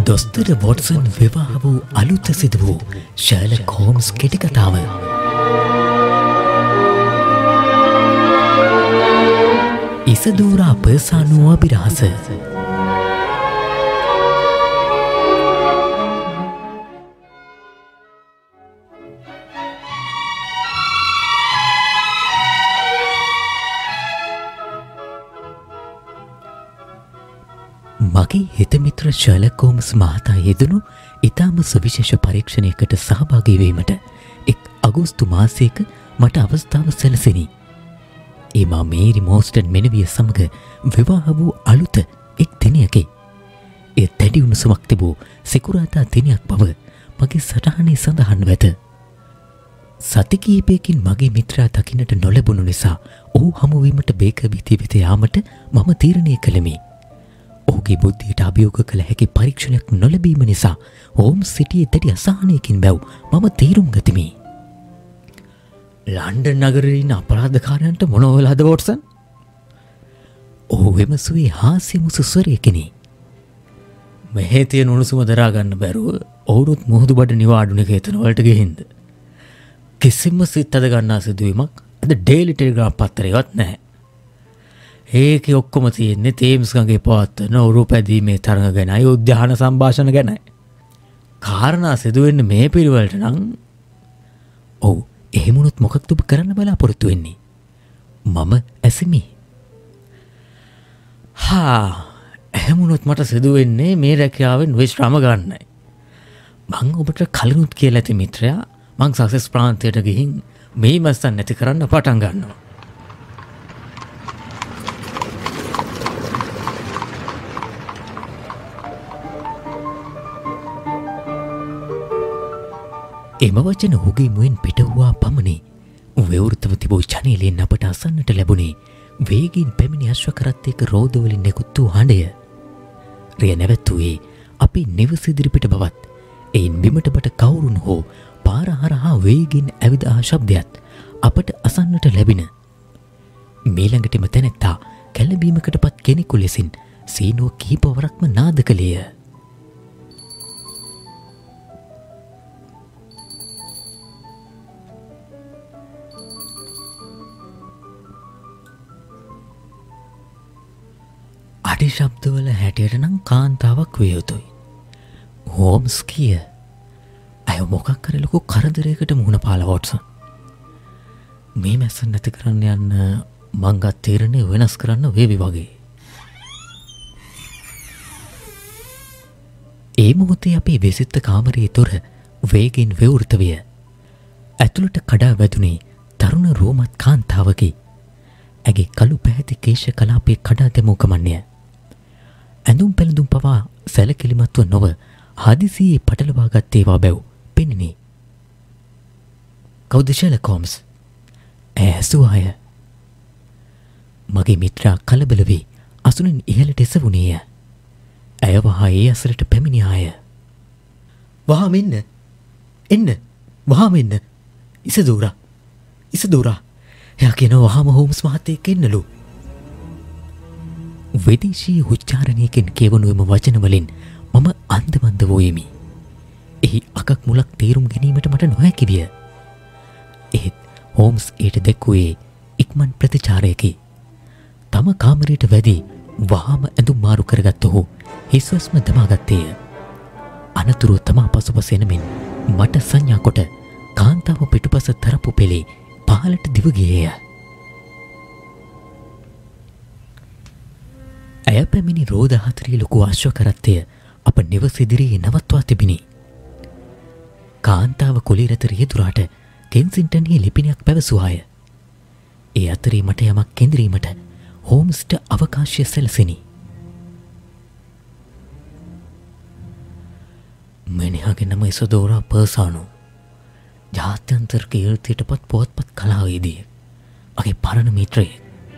දොස්තර වොට්සන් විවාහ වූ අලුත සිදු වූ ෂර්ලොක් හෝම්ස් කෙටි කතාව. ඉසදෝරා පර්සානෝ අභිරහස. මගේ හිතමිත්‍ර ෂර්ලොක් හෝම්ස් මහතා යෙදුණු ඉතාම සුවිශේෂ පරීක්ෂණයකට සහභාගී වීමට අගෝස්තු මාසයක මට අවස්ථාව සැලසිණි. එමා මේරි මෝස්ටන් මෙනවිය සමග විවාහ වූ අලුත එක් දිනයකි. එය දැඩි උණුසුමක් තිබූ සිකුරාදා දිනයක් බව මගේ සටහනේ සඳහන් වෙත. සති කිහිපයකින් මගේ මිත්‍රා දකින්නට නොලැබුණු නිසා ඔහු හමුවීමට බේකර් බිතිය වෙත යාමට මම තීරණය කළෙමි. ඔහුගේ බුද්ධියට අභියෝග කළ හැකි පරීක්ෂණයක් නොලැබීම නිසා හෝම්ස් සිටියේ දැඩි අසහනයකින් බැව් මම තීරුම් ගතිමි. ලන්ඩන් නගරයේ ඉන්න අපරාධකාරයන්ට මොනව වෙලාද වොට්සන්? ඔහු විමසුවේ හාස්‍ය මුසු ස්වරයකිනි. මෙහි තියෙන උණුසුම දරා ගන්න බැරුව ඔවුරුත් මුහුදු බඩ නිවාඩු නිකේතන වලට ගිහින්ද? කිසිම සිත් අද ගන්නා සිදුවීමක් අද ඩේලි ටෙලිග්‍රාම් පත්තරේවත් නැහැ. ඒකේ ඔක්කොම තියෙන්නේ තේම්ස් ගඟේ පවත්වන ඔරු පැදීමේ තරඟ ගැනයි උද්‍යාන සංഭാෂණ ගැනයි. කාරණා සිදුවෙන්නේ මේ පිළිවෙලට නම් ඔව් එහෙම වුණොත් මොකක්ද ඔබ කරන්න බලාපොරොත්තු වෙන්නේ? මම ඇසිමි. එහෙම වුණොත් මට සිදුවෙන්නේ මේ රැකියාවෙන් විශ්‍රාම ගන්නයි. මං ඔබට කලිනුත් කියලා ඇති මිත්‍රයා මං සක්සස් ප්‍රාන්තයට ගිහින් මේ මස්සන් නැති කරන්න පටන් ගන්නවා. එම වචන ඔහුගේ මුවෙන් පිටවුවා පමණේ ව්‍යවෘතව තිබූ ජනේලයෙන් අපට අසන්නට ලැබුණේ වේගින් පැමිණි අශ්වකරත්තයක රෝදවලින් නිකුත් වූ හඬය. රිය නැවැත්තුවේ අපි නිවස ඉදිරිපිට බවත් එයින් බිමට බට කවුරුන් හෝ පාර හරහා වේගින් ඇවිද ආ ශබ්දයත් අපට අසන්නට ලැබින. මීළඟටම තැනැත්තා කැළඹීමකටපත් කෙනෙකු ලෙසින් සීනුව කිහිපවරක්ම නාද කළේය. අඩි ශබ්දවල හැටියට නම් කාන්තාවක් විය යුතුයි. හෝම්ස් කිය. අය මොකක් කර ලොකු කරදරයකට මුහුණ පාලා වොට්සන්. මේ මැස්ස නැති කරන්න යන්න මං ගත් තීරණය වෙනස් කරන්න වේවි වගේ. ඒ මොහොතේ අපේ වෙසිත්ත කාමරයේ දොර වේගෙන් විවෘත විය. ඇතුළට කඩා වැදුනේ තරුණ රෝමත් කාන්තාවකි. ඇගේ කළු පැහැති කේශ කලාපයේ කඩා දැමූ කමන්නය. ඇඳුම් පැළඳුම් පවා සැලකිලිමත්ව නොව හදිසියේ පටලවා ගත් ඒවා බැව් පෙනිනි. කවුද ෂර්ලොක් හෝම්ස්? ඇය ඇසුවාය. මගේ මිත්‍රා කලබල වී අසුනින් ඉහළට එසවුණේය. ඇය වහා ඒ අසලට පැමිණියාය. වහාම එන්න. එන්න. වහාම එන්න. ඉසදෝරා. එයා කියන වහාම හෝම්ස් මහත්තයෙක් එන්නලු. විදේශීය උච්චාරණයකින් කියවනු එම වචනවලින් මම අන්දමන්ද වූයෙමි. එහි අකක් මුලක් තේරුම් ගැනීමට මට නොහැකි විය. එහෙත් හෝම්ස් ඊට දැක්වුවේ ඉක්මන් ප්‍රතිචාරයකි. තම කාමරයට වැදී වහාම ඇඳුම් මාරු කරගත් ඔහු හිස්වස්ම දමාගත්තේය. අනතුරුව තමා පසුපස එනමින් මට සංඥා කොට කාන්තාව පිටුපස තරප්පු පෙළේ පහළට දිව ගියේය. ඇය පැමිණි රෝද හතරේ ලොකු අශ්වකරත්තය අප නිවස ඉදිරියේ නවත්වා තිබිණි. කාන්තාව කුලී රථ රියදුරාට කෙන්සින්ටන්හි ලිපිනයක් පැවසුවාය. ඒ අතරේ මට යමක් කෙඳිරීමට හෝම්ස්ට අවකාශය සැලසිණි. මෙනිහාගේ නම ඉසදෝරා පර්සානෝ. ජාත්‍යන්තර කීර්තියටපත් පුවත්පත් කලාවේදී මගේ පරණ මිත්‍රයෙක්.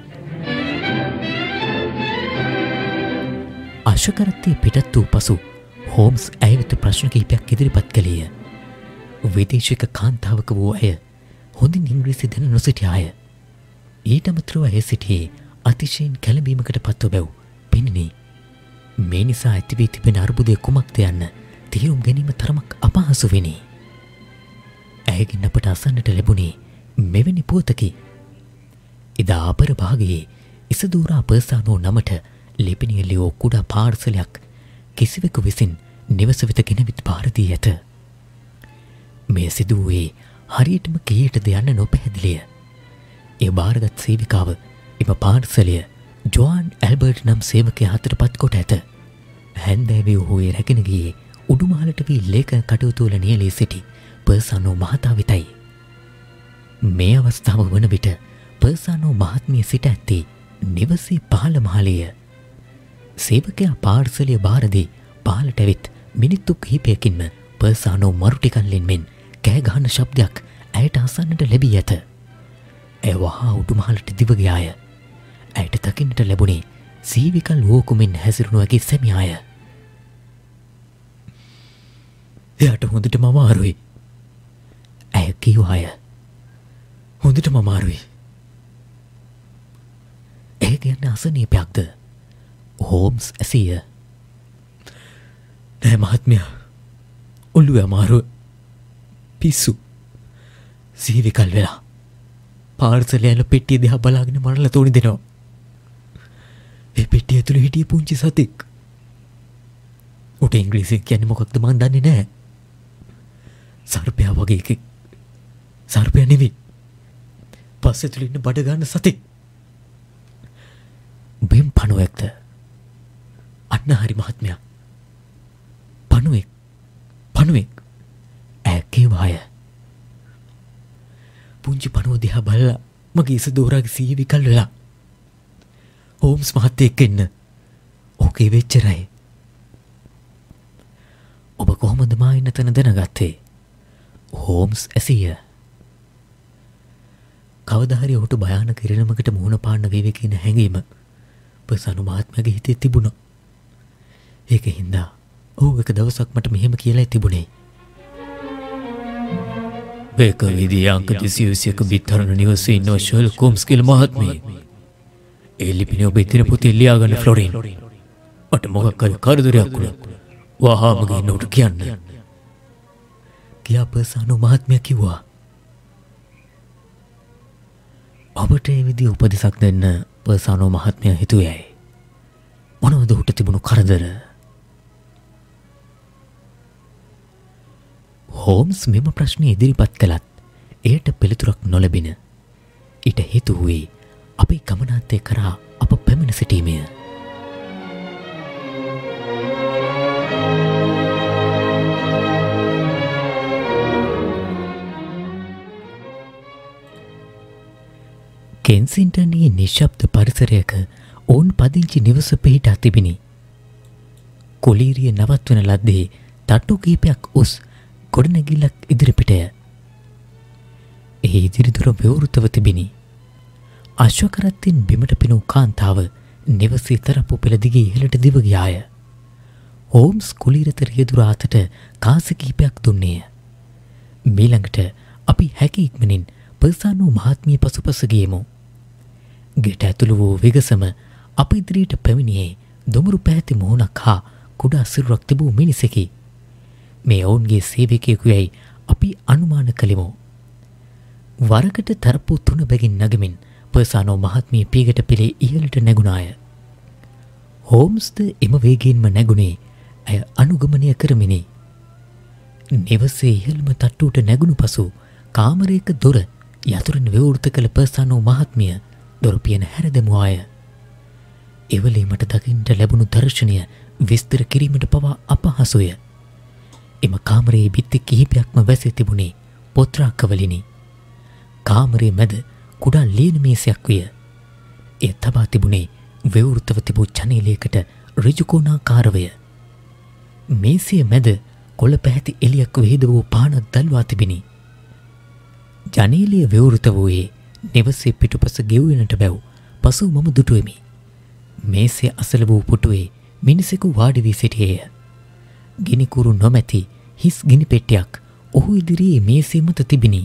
අශ්වකරත්තේ පිටත් වූ පසු හෝම්ස් ඇය වෙත ප්‍රශ්න කිහිපයක් ඉදිරිපත් කළේය. විදේශික කාන්තාවක වූ ඇය හොඳින් ඉංග්‍රීසි දැන නොසිටියාය. ඊට අමතරව ඇය සිටියේ අතිශයින් කැළඹීමකට පත්ව බැව් පෙනිනි. මේ නිසා ඇති වී තිබෙන අර්බුදය කුමක්ද යන්න තේරුම් ගැනීම තරමක් අපහසු වෙනි. ඇයගෙන් අපට අසන්නට ලැබුණේ මෙවැනි පුවතකි. එදා අපර භාගයේ ඉසදූරා පර්සානෝ නමට ලිපිණිය ලියෝ කුඩා පාර්සලයක් කිසිවෙකු විසින් නිවස වෙත ගෙනවිත් බාර දී ඇත. මේ සිදුවේ හරියටම කීයටද යන්න නොපැහැදිලිය. ඒ බාරගත් සේවිකාව එම පාර්සලය ජෝන් ඇල්බර්ට් නම් සේවකයා අතට පත් කොට ඇත. හැන්දෑවේ ඔහු ඒ රැගෙන ගියේ උඩුමහලට වී ලේඛන කටයුතු වල නියැලී සිටි පර්සානෝ මහතා වෙතයි. මේ අවස්ථාව වන විට පර්සානෝ මහත්මිය සිට ඇත්තේ නිවසේ පහළ මහලේය. සේවකයා පාර්සලය බාර දී පහළට ඇවිත් මිනිත්තු කිහිපයකින්ම පර්සානෝ මරුටිකල්ලෙන් මෙන් කෑ ගහන ශබ්දයක් ඇයට අසන්නට ලැබී ඇත. ඇය වහා උඩුමහලට දිව ගියාය. ඇයට දකින්නට ලැබුණේ සීවිකල් වෝකුමින් හැසිරුණු ඇගේ සැමියාය. එයාට හොඳටම අමාරුයි. ඇය කිව්වාය. හොඳටම අමාරුයි. ඇය කියන්නේ අසනීපයක්ද? හෝම්ස් ඇසිය. නෑ මහත්මයා. ඔළුවේ අමාරුව. පිස්සු. සීවිකල් වෙලා. පාර්සලය යන පෙට්ටිය දිහා බලාගෙන මරලා තෝනි දෙනවා. ඒ පෙට්ටිය ඇතුලේ හිටිය පුංචි සතෙක්. උට ඉංග්‍රීසියෙන් කියන්නේ මොකක්ද මන් දන්නේ නැහැ. සර්පයා වගේ එකෙක්. සර්පයා නෙවෙයි. පස් ඇතුලේ ඉන්න බඩ ගන්න සතෙක්. බෙම් පණුවෙක්ද? අන්න හරි මහත්මයා. පණුවෙක්. පණුවෙක්. ඇය කිව්වාය. පුංචි පණුව දිහා බලලා මගේ ඉස දෝරාගේ සීය විකල් වෙලා. හෝම්ස් මහත්තයෙක් එන්න. ඕකේ වෙච්චරයි. ඔබ කොහොමද මා ඉන්න තැන දැනගත්තේ? හෝම්ස් ඇසිය. කවදා හරි ඔහුට භයානක ඉරණමකට මුහුණ පාන්න වේවි කියන හැඟීම පර්සානෝ මහත්මයාගේ හිතේ තිබුණා. ඒකින්ද ඔහු එක දවසක් මට මෙහෙම කියලා තිබුණේ. මේක විදිය අංක 221 බිත්තරන නිවසේ ඉන්න ෂර්ලොක් හෝම්ස් කියලා මහත්මිය. ඒ ලිපිනේ ඔබ ඉතින් පොතේ ලියාගන්න ෆ්ලොරින්. මට මොකක් හරි කරදරයක් වුණොත් වහාම ගිහින් උට කියන්න. කියා පර්සානෝ මහත්මයා කිව්වා. ඔබට ඒ විදිය උපදෙසක් දෙන්න පර්සානෝ මහත්මයා හිතුවේයි. මොනවද උට තිබුණු කරදර? හෝම්ස් මෙම ප්‍රශ්නේ ඉදිරිපත් කළත් එයට පිළිතුරක් නොලැබින. ඊට හේතු වූයේ අපේ ගමනාන්තය කරා අප පැමිණ සිටීමය. කෙන්සින්ටනයේ නිශ්ශබ්ද පරිසරයක ඔවුන් පදිංචි නිවස පිහිටා තිබිණි. කොලීරිය නවත්වන ලද්දේ තට්ටු කීපයක් උස් ගොඩනැගිල්ලක් ඉදිරිපිටය. එහි ඉදිරිදුර විවෘතව තිබිණි. අශ්වකරත්තෙන් බිමට පිනූ කාන්තාව නිවසේ තරප්පු පෙළ දිගේ ඉහළට දිව ගියාය. හෝම්ස් කුලීරත රියදුර අතට කාසි කිහිපයක් දුන්නේය. මීළඟට අපි හැකි ඉක්මනින් පර්සානෝ මහත්මිය පසුපස ගියෙමු. ගෙට ඇතුළු වූ විගසම අප ඉදිරියට පැමිණියේ දුමුරු පැහැති මුහුණක් හා කුඩා සිරුරක් තිබූ මිනිසෙකි. මේ ඔවුන්ගේ සේවකයෙකු යැයි අපි අනුමාන කළෙමු. වරකට තරප්පු 3 බැගින් නැගමින් පර්සානෝ මහත්මිය පීගට පිළේ ඉහළට නැගුණාය. හෝම්ස්ද එම වේගයෙන්ම නැගුණේ ඇය අනුගමනය කරමිනි. නිවසේ ඉහළම තට්ටුවට නැගුණු පසු කාමරයක දොර යතුරින් විවෘත කළ පර්සානෝ මහත්මිය දොර පියන හැර දැමුවාය. එවලේ මට දකින්නට ලැබුණු දර්ශනය විස්තර කිරීමට පවා අපහසුය. එම කාමරයේ බිත්ති කිහිපයක්ම වැසී තිබුණේ පොත්‍රාක්කවලිනි. කාමරයේ මැද කුඩා ලියන මේසයක් විය. එය තබා තිබුණේ විවෘතව තිබූ ජනේලයකට ඍජුකෝණාකාරවය. මේසය මැද කොළ පැහැති එළියක් විහිද වූ පානක් දල්වා තිබිණි. ජනේලය විවෘත වූයේ නිවසේ පිටුපස ගෙවුවෙනට බැව්. පසු මම දුටුවෙමි. මේසේ අසල වූ පුටුවේ මිනිසෙකු වාඩි වී සිටියේය. ගිනිකුරු නොමැති හිස් ගිනි පෙට්ටියක් ඔහු ඉදිරියේ මේසේ මත තිබිණි.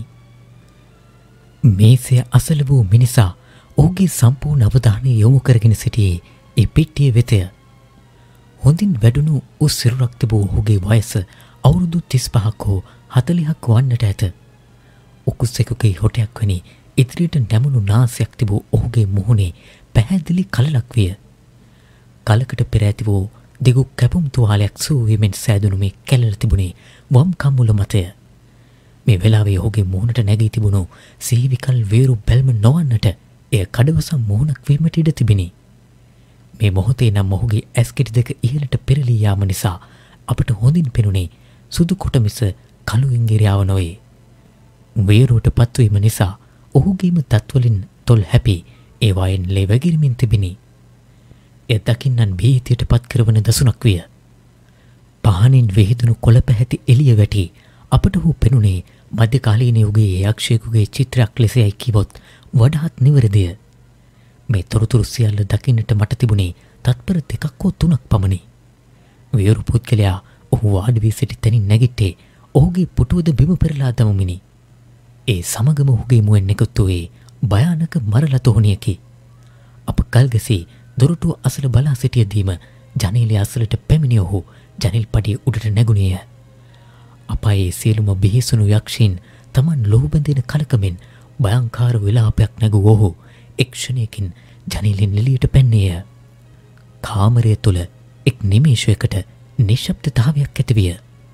මේසේ අසල වූ මිනිසා ඔහුගේ සම්පූර්ණ අවධානය යොමු කරගෙන සිටියේ ඒ පෙට්ටිය වෙතය. හොඳින් වැඩුණු උස් සිරුරක් තිබූ ඔහුගේ වයස අවුරුදු 35ක් හෝ 40ක් වන්නට ඇත. උකුස්සෙකුගේ හොටයක් වැනි ඉදිරියට නැමුණු නාසයක් තිබූ ඔහුගේ මුහුණේ පැහැදිලි කලලක් විය. කලකට පෙර ඇති වූ දිගු කැපුම් තුවාලයක් සූවීමෙන් සෑදුණු මේ කැළල තිබුණේ වම් කම්මුල මතය. මේ වෙලාවේ ඔහුගේ මුහුණට නැගී තිබුණු සීවිකල් වේරු බැල්ම නොවන්නට එය කඩවසම් මුහුණක් වීමට ඉඩ තිබිනි. මේ මොහොතේ නම් ඔහුගේ ඇස්කිරි දෙක ඉහළට පෙරලී යාම නිසා අපට හොඳින් පෙනුනේ සුදු කොට මිස කළු ඉංගිරියාව නොවේ. වේරුවට පත්වීම නිසා ඔහුගේම දත්වලින් තොල් හැපි ඒවායෙන් ලේ වැගිරමින් තිබිනි. එය දකින්නන් භීතියට පත් කරවන දසුනක් විය. පහනින් විහිදුණු කොළ පැහැති එළිය වැටි අපට ඔහු පෙනුනේ මධ්‍යකාලීන යුගයේ යක්ෂයෙකුගේ චිත්‍රයක් ලෙසයි කිවොත් වඩාත් නිවැරදිය. මේ තොරතුරු සියල්ල දකින්නට මට තිබුණේ තත්පර දෙකක් හෝ තුනක් පමණි. වේරු පුද්ගලයා ඔහු වාඩි වී සිටි තැනින් නැගිට්ටේ ඔහුගේ පුටුවද බිම පෙරලා දමමිනි. ඒ සමගම ඔහුගේ මුවෙන් නිකුත් වූයේ භයානක මරලතෝහණියකි. අප කල්ගසී දොරටුව අසල බලා සිටියදීම ජනේලය අසලට පැමිණි ඔහු ජනෙල් පඩිය උඩට නැගුණේය. අපායේ සියලුම බිහිසුණු යක්ෂීන් තමන් ලොහු බැඳෙන කලකමින් භයංකාර විලාපයක් නැගූ ඔහු එක් ක්ෂණයකින් ජනේලෙන් එළියට පැන්නේය. කාමරය තුළ එක් නිමේෂයකට නිශ්ශබ්දතාවයක් ඇතිවිය.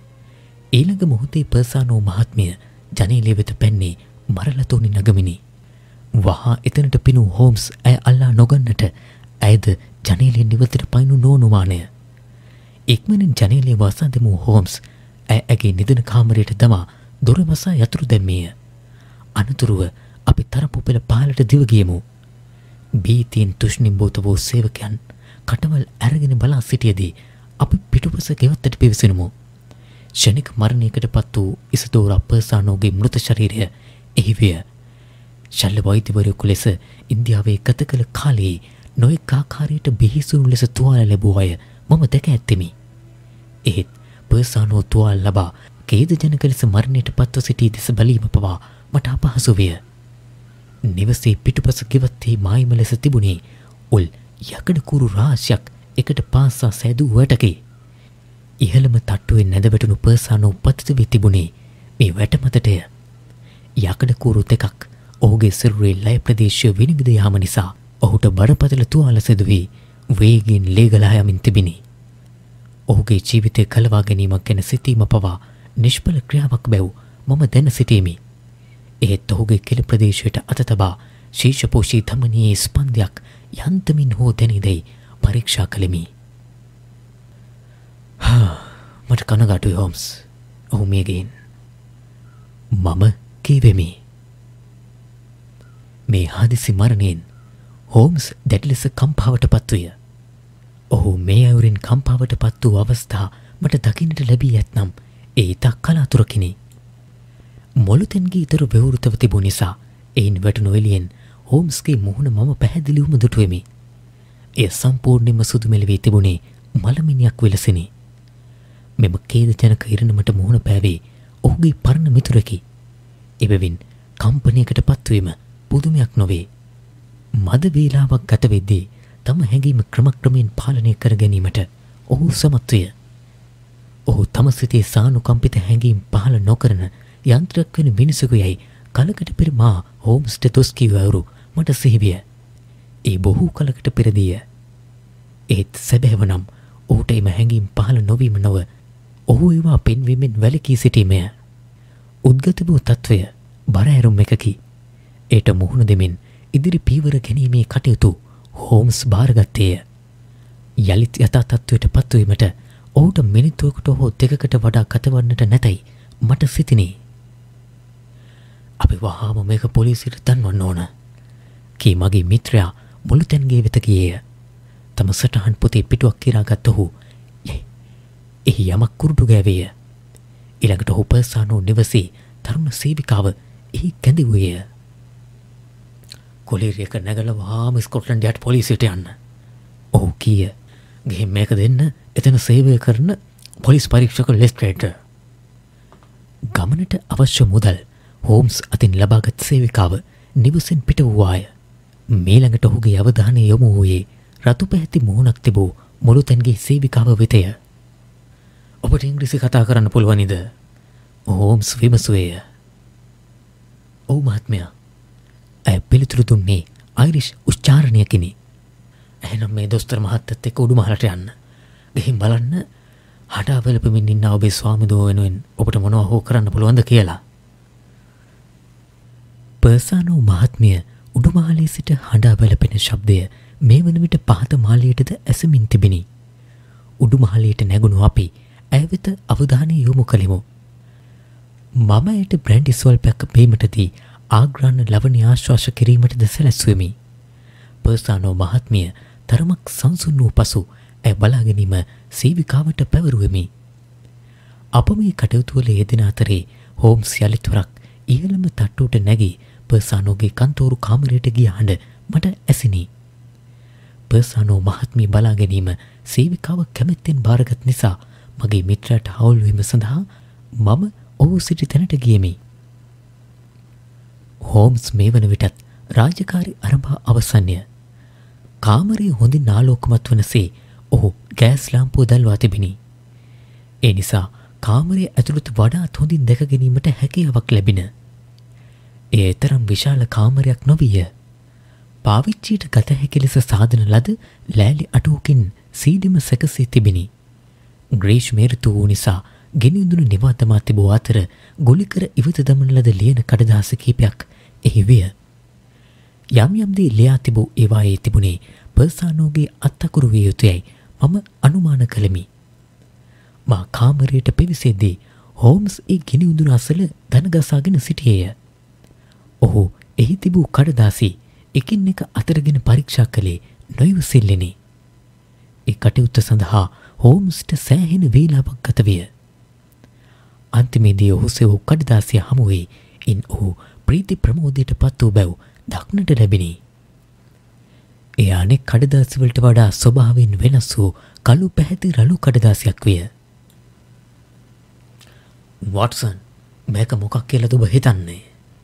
ඊළඟ මොහොතේ පර්සානෝ මහත්මිය ජනේලය වෙත පැන්නේ මරලතෝනි නගමිනි. වහා එතනට පිණූ හෝම්ස් ඇය අල්ලා නොගන්නට ඇයද ජනේලයෙන් නිවතට පයින්නු නොඅනුමානය. ඉක්මනින් ජනේලය වසා දෙමු හෝම්ස් ඇය ඇගේ නිදන කාමරයට දමා දොර වසා යතුරු දැම්මේය. අනතුරුව අපි තරපු පෙළ පහළට දිව ගියමු. බීතියෙන් තුෂ්ණිම්බෝත වූ සේවකයන් කටවල් අරගෙන බලා සිටියදී අපි පිටුපස ගෙවත්තට පිවිසෙනමු. ෂණික මරණයකට පත් වූ ඉසදෝරා පර්සානෝගේ මෘත ශරීරය එහි විය. ශල්‍ය වෛද්‍යවරයෙකු ලෙස ඉන්දියාවේ ගත කළ කාලයේ නොයෙක් ආකාරයට බිහිසුණු ලෙස තුවාල ලැබූ අය මම දැක ඇත්තෙමි. එහෙත් පර්සානෝ තුවාල ලබා ඛේදජනක ලෙස මරණයට පත්ව සිටි දෙස බැලීම පවා මට අපහසු විය. නිවසේ පිටුපස ගෙවත්තේ මායිම ලෙස තිබුණේ උල් යකඩ කුරු රාශියක් එකට පාසා සෑදූ වැටකි. ඉහළම තට්ටුවේ නැද වැටුණු පර්සානෝ පතිත වී තිබුණේ මේ වැට මතටය. යකඩ කුරු දෙකක් ඔහුගේ සිරුරේ ලය ප්‍රදේශය විනිවිද යාම නිසා ඔහුට බරපතල තුවාල සිදු වී වේගයෙන් ලේ ගලා යමින් තිබිනි. ඔහුගේ ජීවිතය කලවා ගැනීමක් ගැන සිතීම පවා නිෂ්ඵල ක්‍රියාවක් බැව් මම දැන සිටීමි. එහෙත් ඔහුගේ කෙළ ප්‍රදේශයට අත තබා ශීර්ෂපෝෂී ධමනියේ ස්පන්දයක් යන්තමින් හෝ දැනීදැයි පරීක්ෂා කළෙමි. මට කනගාටුයි හෝම්ස්. ඔහු මිය ගිහින්. මම කීවෙමි. මේ හදිසි මරණයෙන් හෝම්ස් දැඩි ලෙස කම්පාවට පත්විය. ඔහු මේ අයුරින් කම්පාවට පත් වූ අවස්ථා මට දකින්නට ලැබී ඇතනම් ඒ ඉතා කලාතුරකිනි. මොළුතැන්ගේ ඉතර ව්‍යවෘතව තිබූ නිසා එයින් වැටුණු එළියෙන් හෝම්ස්ගේ මුහුණ මම පැහැදිලිවම දුටුවෙමි. එය සම්පූර්ණයෙන්ම සුදු මෙලවී තිබුණේ මලමිනියක් විලසිනි. මෙම ඛේදජනක ඉරණමට මුහුණ පෑවේ ඔහුගේ පරණ මිතුරකි. එබැවින් කම්පනයකට පත්වීම පුදුමයක් නොවේ. මද වේලාවක් ගත වෙද්දී තම හැඟීම ක්‍රමක්‍රමයෙන් පාලනය කර ගැනීමට ඔහු සමත් විය. ඔහු තම සිතේ සානුකම්පිත හැඟීම් පහළ නොකරන යන්ත්‍රයක් වෙන මිනිසෙකු යයි කලකට පෙර මා හෝම්ස්ට දොස් කීව අයුරු මට සිහිවිය. ඒ බොහෝ කලකට පෙරදීය. ඒත් සැබෑව නම් ඔහුට එම හැඟීම් පහළ නොවීම නොව ඔහු ඒවා පෙන්වීමෙන් වැළකී සිටීමය. උද්ගත වූ තත්වය බර ඇරුම් එකකි. ඒට මුහුණ දෙමින් ඉදිරි පීවර ගැනීමේ කටයුතු හෝම්ස් භාරගත්තේය. යළිත් යථා තත්වයට පත්වීමට ඔහුට මිනිත්තුවකට හෝ දෙකකට වඩා ගතවන්නට නැතයි මට සිතිනේ. අපි වහාම මේක පොලිසියට දන්වන්න ඕන කී මගේ මිත්‍රයා මුළුතැන්ගේ වෙත ගියේය. තම සටහන් පොතේ පිටුවක් කිරාගත් ඔහු එහි යමක් කුරුටු ගෑවේය. ඊළඟට ඔහු පර්සානෝ නිවසේ තරුණ සේවිකාව එහි කැඳවුවේය. කොලීරියක නැගලා වහාම ස්කොට්ලන්ඩ් යාඩ් පොලිසියට යන්න. ඔහු කීය. ගිහින් මේක දෙන්න එතන සේවය කරන පොලිස් පරීක්ෂක ලෙස්ට්‍රේඩ්. ගමනට අවශ්‍ය මුදල් හෝම්ස් අතින් ලබාගත් සේවිකාව නිවසෙන් පිට වූවාය. මේ ළඟට ඔහුගේ අවධානය යොමු වූයේ රතු පැහැති මුහුණක් තිබූ මුළු තැන්ගේ සේවිකාව වෙතය. ඔබට ඉංග්‍රීසි කතා කරන්න පුළුවනිද? හෝම්ස් විමසුවේය. ඔව් මහත්මයා. ඇය පිළිතුරු දුන්නේ අයිරිෂ් උච්චාරණයකිනි. එහෙනම් මේ දොස්තර මහත්තයත් එක්ක උඩුමහලට යන්න. ගිහින් බලන්න හඩා වෙලපෙමින් ඉන්න ඔබේ ස්වාමිදෝ වෙනුවෙන් ඔබට මොනවා හෝ කරන්න පුළුවන්ද කියලා. පර්සානෝ මහත්මිය උඩුමහලේ සිට හඬා වැළපෙන ශබ්දය මේ වන විට පහත මාලියටද ඇසමින් තිබිනි. උඩුමහලේට නැගුණු අපි ඇය වෙත අවධානය යොමු කළෙමු. මම ඇයට බ්‍රැන්ඩි ස්වල්පයක් බීමටදී ආග්‍රාණ ලවණි ආශ්වාස කිරීමටද සැලැස්වෙමි. පර්සානෝ මහත්මිය තරමක් සංසුන් වූ පසු ඇය බලා ගැනීම සේවිකාවට පැවරුවෙමි. අප මේ කටයුතු වල යෙදෙන අතරේ හෝම්ස් යලිත් වරක් ඉහළම තට්ටුවට නැගී පර්සානෝගේ කන්තෝරු කාමරයට ගිය හඬ මට ඇසිනි. පර්සානෝ මහත්මිය බලා ගැනීම සේවිකාව කැමැත්තෙන් බාරගත් නිසා මගේ මිත්‍රයාට හවුල් වීම සඳහා මම ඔහු සිටි තැනට ගියෙමි. හෝම්ස් මේ වන විටත් රාජකාරි අරඹා අවසන්ය. කාමරයේ හොඳින් ආලෝකමත් වනසේ ඔහු ගෑස් ලාම්පුව දැල්වා තිබිනි. ඒ නිසා කාමරයේ ඇතුළත වඩාත් හොඳින් දැක ගැනීමට හැකියාවක් ලැබින. ඒ තරම් විශාල කාමරයක් නොවිය. පාවිච්චියට ගත හැකි ලෙස සාදන ලද ලෑලි අටුවකින් සීඩිම සැකසී තිබිනි. ග්‍රීෂ්ම ඍතුව වූ නිසා ගෙනියඳුණු නිවා දමා තිබූ අතර ගොලිකර ඉවත දමන ලද ලියන කඩදාසි කීපයක් එහි විය. යම් යම් දේ ලියා තිබූ ඒවායේ තිබුණේ පර්සානෝගේ අත්අකුරු විය යුතුයයි මම අනුමාන කළෙමි. මා කාමරයට පිවිසෙද්දී හෝම්ස් ඒ ගෙනියඳුණු අසල දනගසාගෙන සිටියේය. ඔහු එහි තිබූ කඩදාසි එකින් එක අතරගෙන පරීක්ෂා කළේ නොයිවසිල්ලෙනි. ඒ කටයුත්ත සඳහා හෝම්ස්ට සෑහෙන වේලාවක් ගත විය. අන්තිමේදී ඔහු සෙවූ කඩදාසිය හමුවේ ඉන් ඔහු ප්‍රීති ප්‍රමෝදයට පත් වූ බැව් දක්නට ලැබිනි. එය අනෙක් කඩදාසිවලට වඩා ස්වභාවයෙන් වෙනස් වූ කළු පැහැති රළු කඩදාසියක් විය. වොට්සන්, මේක මොකක් කියලාද ඔබ හිතන්නේ?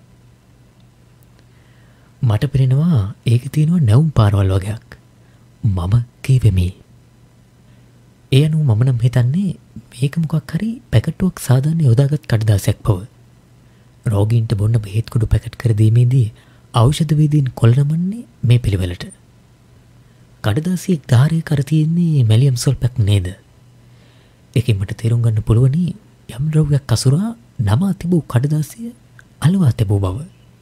මට පෙනෙනවා ඒකේ තියෙනවා නැවුම් පාරවල් වගේක්. මම කීවෙමි. ඒ අනුව මම නම් හිතන්නේ මේක මොකක් හරි පැකටුවක් සාදාන්න යොදාගත් කඩදාසියක් බව. රෝගීන්ට බොන්න බෙහෙත් කුඩු පැකට් කර දීමේදී ඖෂධ වේදීන් කොල්ලමන්නේ මේ පිළිවෙලට. කඩදාසියක් ධාරය කර තියෙන්නේ මැලියම් සොල්පක් නේද? ඒකෙන් මට තේරුම් ගන්න පුළුවනි යම් ද්‍රව්‍යයක් අසුරා නමා තිබූ කඩදාසිය අලවා තිබූ බව.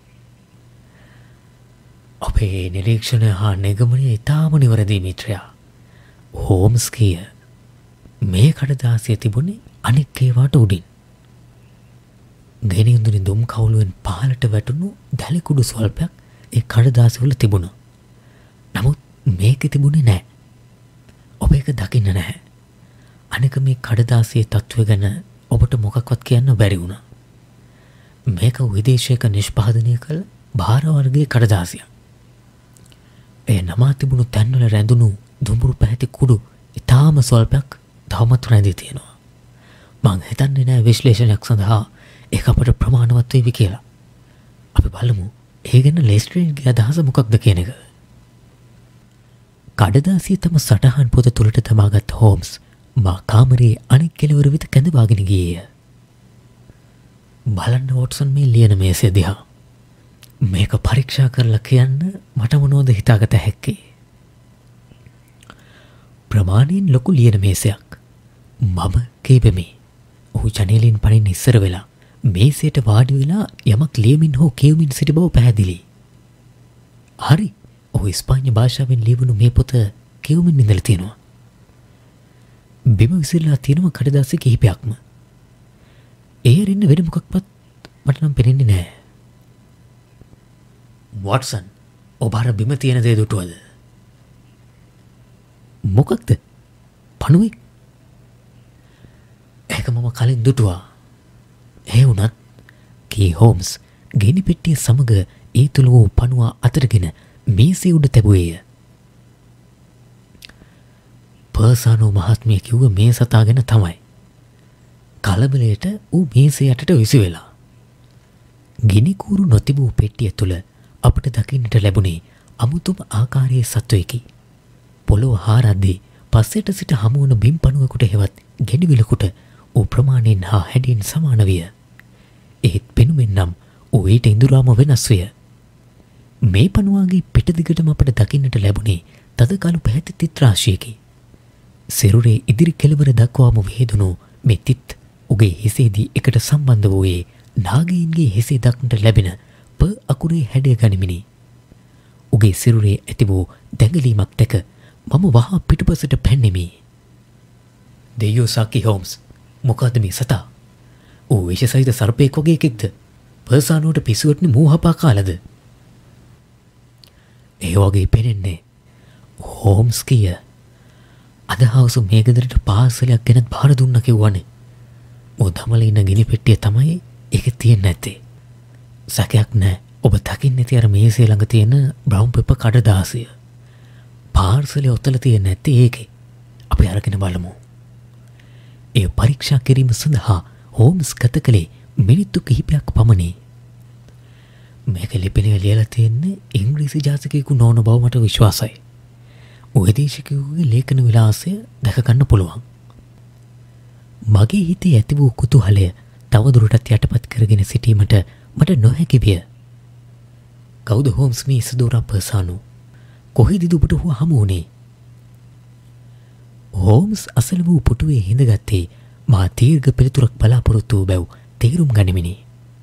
අපේ නිරීක්ෂණය හා නිගමනය ඉතාම නිවැරදි මිත්‍රයා. හෝම්ස් කිය මේ කඩදාසිය තිබුණේ අනෙක් ඒවාට උඩින්. ගෙනියඳුනි දුම් කවුලුවෙන් පහළට වැටුණු දැලිකුඩු ස්වල්පයක් ඒ කඩදාසිවල තිබුණා. නමුත් මේකේ තිබුණේ නැහැ. ඔබ ඒක දකින්න නැහැ. අනික මේ කඩදාසියේ තත්ත්වය ගැන ඔබට මොකක්වත් කියන්න බැරි වුණා. මේක විදේශයක නිෂ්පාදනය කළ භාර වර්ගයේ කඩදාසියක්. ඒ නමා තිබුණු තැන්වල රැඳුණු දුඹුරු පැහැති කුඩු ඉතාම ස්වල්පයක් තවමත් රැඳී තියෙනවා. මං හිතන්නේ නෑ විශ්ලේෂණයක් සඳහා ඒක අපට ප්‍රමාණවත් වේවි කියලා. අපි බලමු ඒ ගැන ලෙස්ට්‍රේන්ගේ අදහස මොකක්ද කියන එක. කඩදාසිය තම සටහන් පොත තුළට තබාගත් හෝම්ස් මා කාමරයේ අනෙක් කෙළවර වෙත කැඳවාගෙන ගියේය. බලන්න වොට්සන් මේ ලියන මේසය දිහා. මේක පරීක්ෂා කරලා කියන්න මට මොනවද හිතාගත හැක්කේ? ප්‍රමාණයෙන් ලොකු ලියන මේසයක්. මම කීපෙමි. ඔහු ජනේලෙන් පනින්න ඉස්සර වෙලා මේසයට වාඩි වෙලා යමක් ලියමින් හෝ කියවමින් සිටි බව පැහැදිලි. හරි. ඔහු ස්පාඤ්ඤ භාෂාවෙන් ලියවුණු මේ පොත කියවමින් ඉඳලා තියෙනවා. බිම විසිරලා තියෙනවා කඩදාසි කිහිපයක්ම. ඒ අරින්න වෙන මොකක්වත් මට නම් පේන්නේ නැහැ. වොට්සන්, ඔබ අර බිම තියෙන දේ දුටුවද? මොකක්ද? පණුවෙක්? ඒක මම කලින් දුටුවා. ඒ වුණත් කී හෝම්ස් ගෙනි පෙට්ටිය සමග ඒ තුල වූ පණුවා අතරගෙන මේසේ උඩ තැබුවේය. පර්සානෝ මහත්මිය කිව්ව මේ සතා ගැන තමයි. කලබලයට ඌ මේසේ යටට විසි වෙලා. ගිනි කූරු නොතිබූ පෙට්ටිය තුල අපට දකින්නට ලැබුණේ අමුතුම ආකාරයේ සත්වයකි. පොළොව හාරද්දී පස්සෙට සිට හමුවන බිම් පණුවකට හෙවත් ගෙඩිවිලකුට ඌ ප්‍රමාණයෙන් හා හැඩයෙන් සමාන විය. ඒත් පෙනුමෙන් නම් ඌ ඊට ඉඳුරාම වෙනස් විය. මේ පණුවාගේ පිටදිගටම අපට දකින්නට ලැබුණේ තද කළු පැහැති තිත් රාශියකි. සිරුරේ ඉදිරි කෙළවර දක්වාම වේදුණු මේ තිත් උගේ හිසේදී එකට සම්බන්ධ වූයේ නාගයින්ගේ හිසේ දක්නට ලැබෙන ප අකුරේ හැඩය ගනිමිනි. උගේ සිරුරේ ඇති වූ දැඟලීමක් දැක මම වහා පිටුපසට පැන්නෙමි. දෙයෝ සාකි හෝම්ස්, මොකද මේ සතා? ඌ විශේෂයිද සර්පෙක් වගේ එකෙක්ද? පර්සානුවට පිසුවටනේ මූහපා කාලද? ඒ වගේ පෙනෙන්නේ. හෝම්ස් කිය. අද හවස මේ ගෙදරට පාර්සලයක් ගෙනත් බාර දුන්න කිව්වනේ. මෝ දමලේ ඉන්න ගිනි පෙට්ටිය තමයි ඒක තියෙන්නේ නැත්තේ. සැකයක් නැහැ. ඔබ දකින්න ඇති අර මේසේ ළඟ තියෙන බ්‍රවුන් පෙපර් කඩදාසිය. පාර්සලේ ඔතල තියෙන්නේ නැත්තේ ඒකේ. අපි අරගෙන බලමු. ඒ පරීක්ෂා කිරීම සඳහා හෝම්ස් ගත කළේ මිනිත්තු කිහිපයක් පමණි. මේක ලිපිනේ ලියලා තියෙන්නේ ඉංග්‍රීසි ජාතිකයෙකු නොවන බව මට විශ්වාසයි. උදේශිකයෙකුගේ ලේඛන විලාසය දැක ගන්න පුළුවන්. මගේ හිතේ ඇති වූ කුතුහලය තවදුරටත් යටපත් කරගෙන සිටීමට මට නොහැකි විය. කවුද හෝම්ස් මේ ඉසදෝරා පර්සානු? කොහෙද ඔබට හමු වුණේ? හෝම්ස් අසල වූ පුටුවේ හිඳගත්තේ මා දීර්ඝ පිළිතුරක් බලාපොරොත්තු වූ බැව් තේරුම් ගනිමිනි.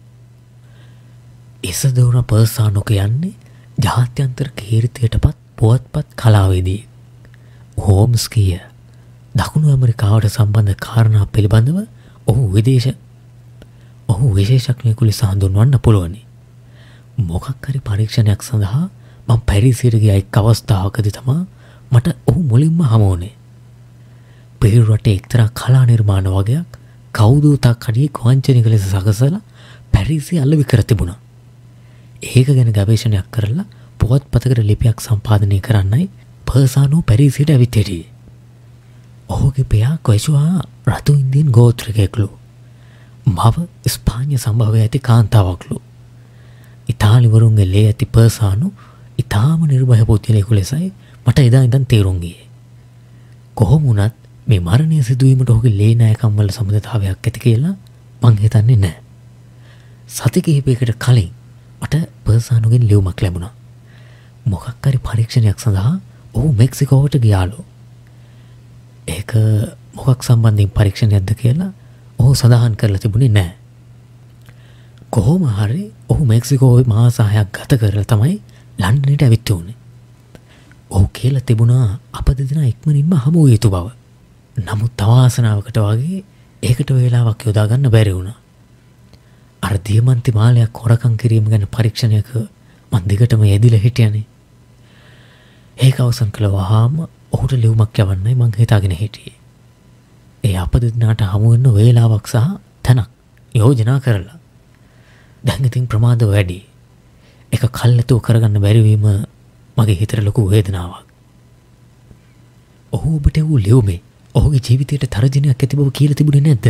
ඉසදෝරා පර්සානු කියන්නේ ජාත්‍යන්තර කීර්තියටපත් පුවත්පත් කලාවේදී. හෝම්ස් කිය. දකුණු ඇමරිකාවට සම්බන්ධ කාරණා පිළිබඳව ඔහු විශේෂඥයෙකු ලෙස හඳුන්වන්න පුළුවනි. මොකක් හරි පරීක්ෂණයක් සඳහා මම පැරිසියට ගිය එක් අවස්ථාවකදී තමයි මට ඔහු මුලින්ම හමු වුණේ. පෙරු රටේ එක්තරා කලා නිර්මාණ වගයක් කවුදෝතා කඩියේ වංචනික ලෙස සකසලා පැරිසිය අලෙවි කර තිබුණා. ඒක ගැන ගවේෂණයක් කරලා පුවත්පතකට ලිපියක් සම්පාදනය කරන්නයි පර්සානෝ පැරිසියට ඇවිත් හිටියේ. ඔහුගේ පියා කොයිෂුවා රතු ඉන්දියන් ගෝත්‍රිකයෙක්ලු. මව ස්පාඤ්ඤ සම්භවය ඇති කාන්තාවක්ලු. ඉතාලිවරුන්ගේ ලේ ඇති පර්සානු ඉතාම නිර්භය පුද්ගලයෙකු ලෙසයි මට එදා ඉඳන් තේරුම් ගියේ. කොහොම වුණත් මේ මරණය සිදුවීමට ඔහුගේ ලේ නායකම් වල සම්බන්ධතාවයක් ඇති කියලා මං හිතන්නේ නැහැ. සති කිහිපයකට කලින් මට පර්සානුගෙන් ලියුමක් ලැබුණා. මොකක් හරි පරීක්ෂණයක් සඳහා ඔහු මෙක්සිකෝවට ගියාලු. ඒක මොකක් සම්බන්ධයෙන් පරීක්ෂණයක්ද කියලා ඔහු සඳහන් කරලා තිබුණේ නැහැ. කොහොම හරි ඔහු මෙක්සිකෝවේ මාස 6ක් ගත කරලා තමයි ලන්ඩනයට ඇවිත් උනේ. ඔහු කියලා තිබුණා අප දෙදෙනා ඉක්මනින්ම හමු විය යුතු බව. නමුත් අවාසනාවකට වගේ ඒකට වේලාවක් යොදා ගන්න බැරි වුණා. අර දියමන්ති මාලයක් හොරකම් කිරීම ගැන පරීක්ෂණයක මන් දිගටම යෙදිලා හිටියනේ. ඒක අවසන් කළා වහාම ඔහුට ලියුමක් යවන්නයි මං හිතාගෙන හිටියේ. ඒ අප දෙදෙනාට හමු වෙන වේලාවක් සහ තැනක් යෝජනා කරලා. දැන් ඉතින් ප්‍රමාද වැඩි. ඒක කල්ැතුව කරගන්න බැරි වීම මගේ හිතට ලොකු වේදනාවක්. ඔහු ඔබට වූ ලියුමේ ඔහුගේ ජීවිතයට තරජනයක් ඇති බව කියලා තිබුණේ නැද්ද?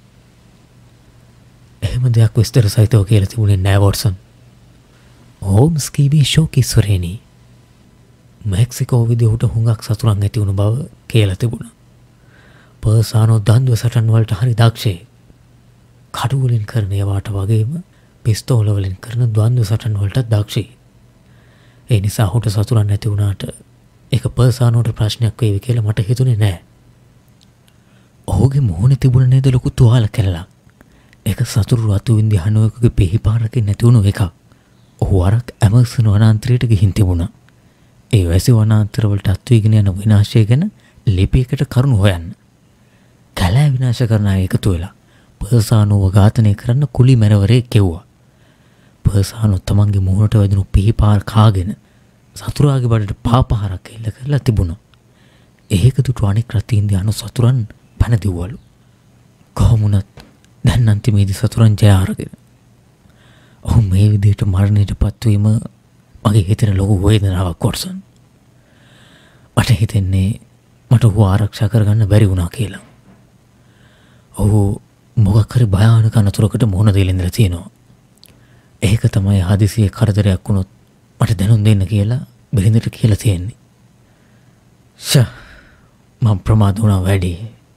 එහෙම දෙයක් විස්තර සහිතව කියලා තිබුණේ නෑ වොට්සන්. හෝම්ස් කීවේ ශෝකීස්වරේනි. මෙක්සිකෝ විදිහට හුඟක් සතුරන් ඇති වුණු බව කියලා තිබුණා. පර්සානෝ දන්දුව සටන් වලට හරි දක්ෂේ. කඩු වලින් කරන ඒවාට වගේම පිස්තෝල වලින් කරන ද්වන්ද්ව සටන් වලට දක්ෂයි. ඒ නිසා ඔහුට සතුරන් නැති වුණාට ඒක පර්සානෝට ප්‍රශ්නයක් වේවි කියලා මට හිතුනේ නෑ. ඔහුගේ මොහොනේ තිබුණ නේද ලොකු තුවාල කැලලක්. ඒක සතුරු රතු වින්දි හනුවෙකුගේ පිහිපාරකින් නැති වුණු එකක්. ඔහු අරක් ඇමර්සන් වනාන්තරයට ගිහින් තිබුණා. ඒ වැසි වනාන්තර වලට අත්වීගෙන යන විනාශය ගැන ලිපියකට කරුණු හොයන්න. කැලෑ විනාශ කරන අය එකතු වෙලා පර්සානෝව ඝාතනය කරන්න කුලි මැරවරේ කෙව්වා. පර්සානෝ තමන්ගේ මුහුණට වැදුණු පිහිපාර කාගෙන සතුරාගේ බඩට පාපහරක් එල්ල කරලා තිබුණා. ඒක දුටු අනෙක් රතින්දියානු සතුරන් පැන දිව්වලු. කොහොම වුණත් දැන් අන්තිමේදී සතුරන් ජය අරගෙන ඔහු මේ විදිහට මරණයට පත්වීම මගේ හිතේ ලොකු වේදනාවක් වොට්සන්. මට හිතෙන්නේ මට ඔහු ආරක්ෂා කරගන්න බැරි වුණා කියලා. ඔහු මොකක් හරි භයානක අනතුරකට මුහුණ දෙලා ඉඳලා තියෙනවා. ඒක තමයි හදිසියේ කරදරයක් වුණොත් මට දැනුම් දෙන්න කියලා බිරිඳට කියලා තියෙන්නේ. මම ප්‍රමාද වුණා වැඩි.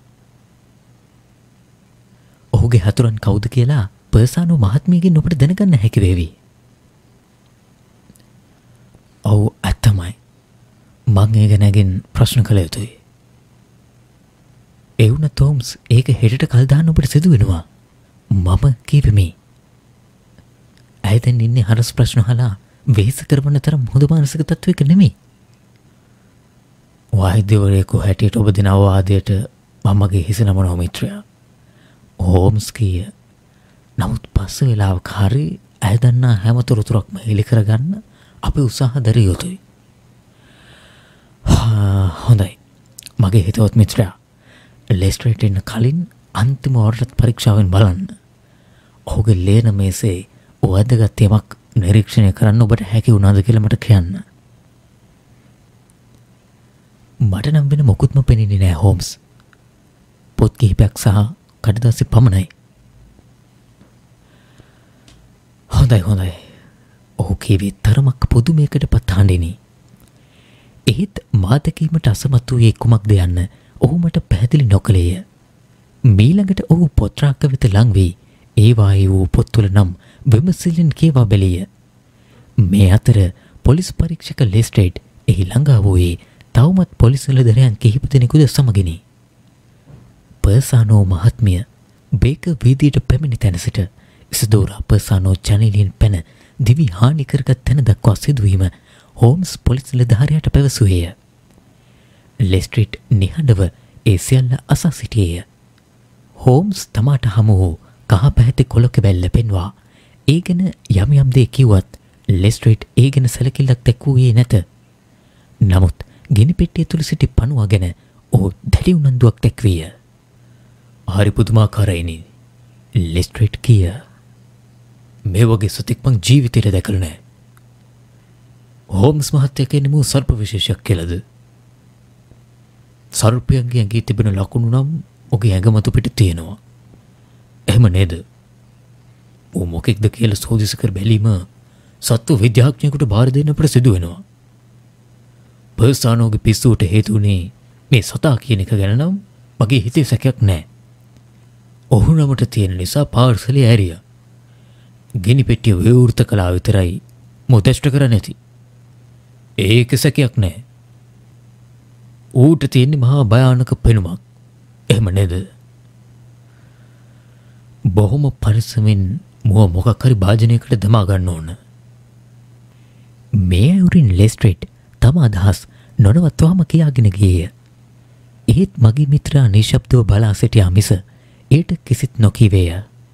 ඔහුගේ හතුරන් කවුද කියලා පර්සානෝ මහත්මියගෙන් ඔබට දැනගන්න හැකි වේවි. ඔව් ඇත්තමයි. මං ඒ ගැනගෙන ප්‍රශ්න කළ යුතුයි. ඒ වුණ තෝම්ස් ඒක හෙටට කල් දාන්න ඔබට සිදු වෙනවා. මම කිව්වෙමි. ඇය දැන් ඉන්නේ හරස් ප්‍රශ්න අහලා වෙහෙස කරවන්න තරම් හොඳ මානසික තත්වයක නෙමෙයි. වෛද්‍යවරයෙකු හැටියට ඔබ දෙන අවවාදයට මමගේ හිස නමනවා මිත්‍රයා. හෝම්ස් කීය. නමුත් පස්සේ වෙලාවක හරි ඇය දන්නා හැම තොරතුරක්ම හෙළි කරගන්න අපි උත්සාහ දරිය යුතුයි. හොඳයි. මගේ හිතවත් මිත්‍රයා. ලෙස්ට්‍රේට් එන්න කලින් අන්තිම වරට පරීක්ෂාවෙන් බලන්න. ඔහුගේ ලේන මේසේ වැදගත් යමක් නිරීක්ෂණය කරන්න ඔබට හැකි වුණාද කියලා මට කියන්න. මට නම් වෙන මොකුත්ම පෙනෙන්නේ නෑ හෝම්ස්. පොත් කිහිපයක් සහ කඩදාසි පමණයි. හොඳයි. ඔහු කීවේ තරමක් පුදුමයකට පත් හඬිනි. එහෙත් මාතකීමට අසමත් වූයේ කුමක්ද යන්න ඔහු මට පැහැදිලි නොකළේය. මීළඟට ඔහු පොත් රාක්ක වෙත ලං වී ඒවායේ වූ පොත්වල නම් විමසිල්ලෙන් කියවා බැලිය. මේ අතර පොලිස් පරීක්ෂක ලෙස්ට්‍රේඩ් එහි ළඟා වූයේ තවමත් පොලිස් නිලධාරියන් කිහිප දෙනෙකුද සමගිනි. පර්සානෝ මහත්මිය බේක වීදියට පැමිණි තැන සිට ඉසදෝරා පර්සානෝ ජනේලයෙන් පැන දිවි හානි කරගත් තැන දක්වා සිදුවීම හෝම්ස් පොලිස් නිලධාරියාට පැවසුවේය. ලෙස්ට්‍රේඩ් නිහඬව ඒ සියල්ල අසා සිටියේය. හෝම්ස් තමාට හමු වූ කහ පැහැති කොළ කැබැල්ල පෙන්වා ඒ ගැන යම් දේ කිව්වත් ලෙස්ට්‍රේඩ් ඒ ගැන සැලකිල්ලක් දැක්වුවේ නැත. නමුත් ගිනි පෙට්ටිය තුල සිටි පණුවා ගැන ඔහු දැඩි උනන්දුවක් දැක්විය. හරි පුදුමාකාරයිනි. ලෙස්ට්‍රේඩ් කිය. මේ වගේ සතෙක් මං ජීවිතේට දැකලා නැහැ. හෝම්ස් මහත්තයා කියන්නේ මෝ සර්ප විශේෂයක් කියලාද? සර්පයන්ගේ ඇඟේ තිබෙන ලකුණු නම් ඔහුගේ ඇඟමතු පිට තියෙනවා. එහෙම නේද? ඔහු මොකෙක්ද කියලා සෝදිස කර බැලීම සත්ව විද්‍යාඥයෙකුට බාර දෙන්න අපට සිදු වෙනවා. පර්සානෝගේ පිස්සුවට හේතු වුණේ මේ සතා කියන එක ගැන නම් මගේ හිතේ සැකයක් නැහැ. ඔහු නමට තියෙන නිසා පාර්සලේ ඇරියා. ගිනි පෙට්ටිය විවෘත කළා විතරයි මොදෙෂ්ට කර නැති. ඒක සැකයක් නැහැ. ඌට තියෙන්නේ මහා භයානක පෙනුමක්. එහෙම නේද? බොහොම පරිස්සමෙන් මුව මොකක් හරි භාජනයකට දමා ගන්න ඕන. මේ අයුරින් ලෙස්ට්‍රේඩ් තම අදහස් නොනවත්වාම කියාගෙන ගියේය. ඒත් මගේ මිත්‍රා නිශ්ශබ්දව බලා සිටියා මිස ඊට කිසිත් නොකියවේය.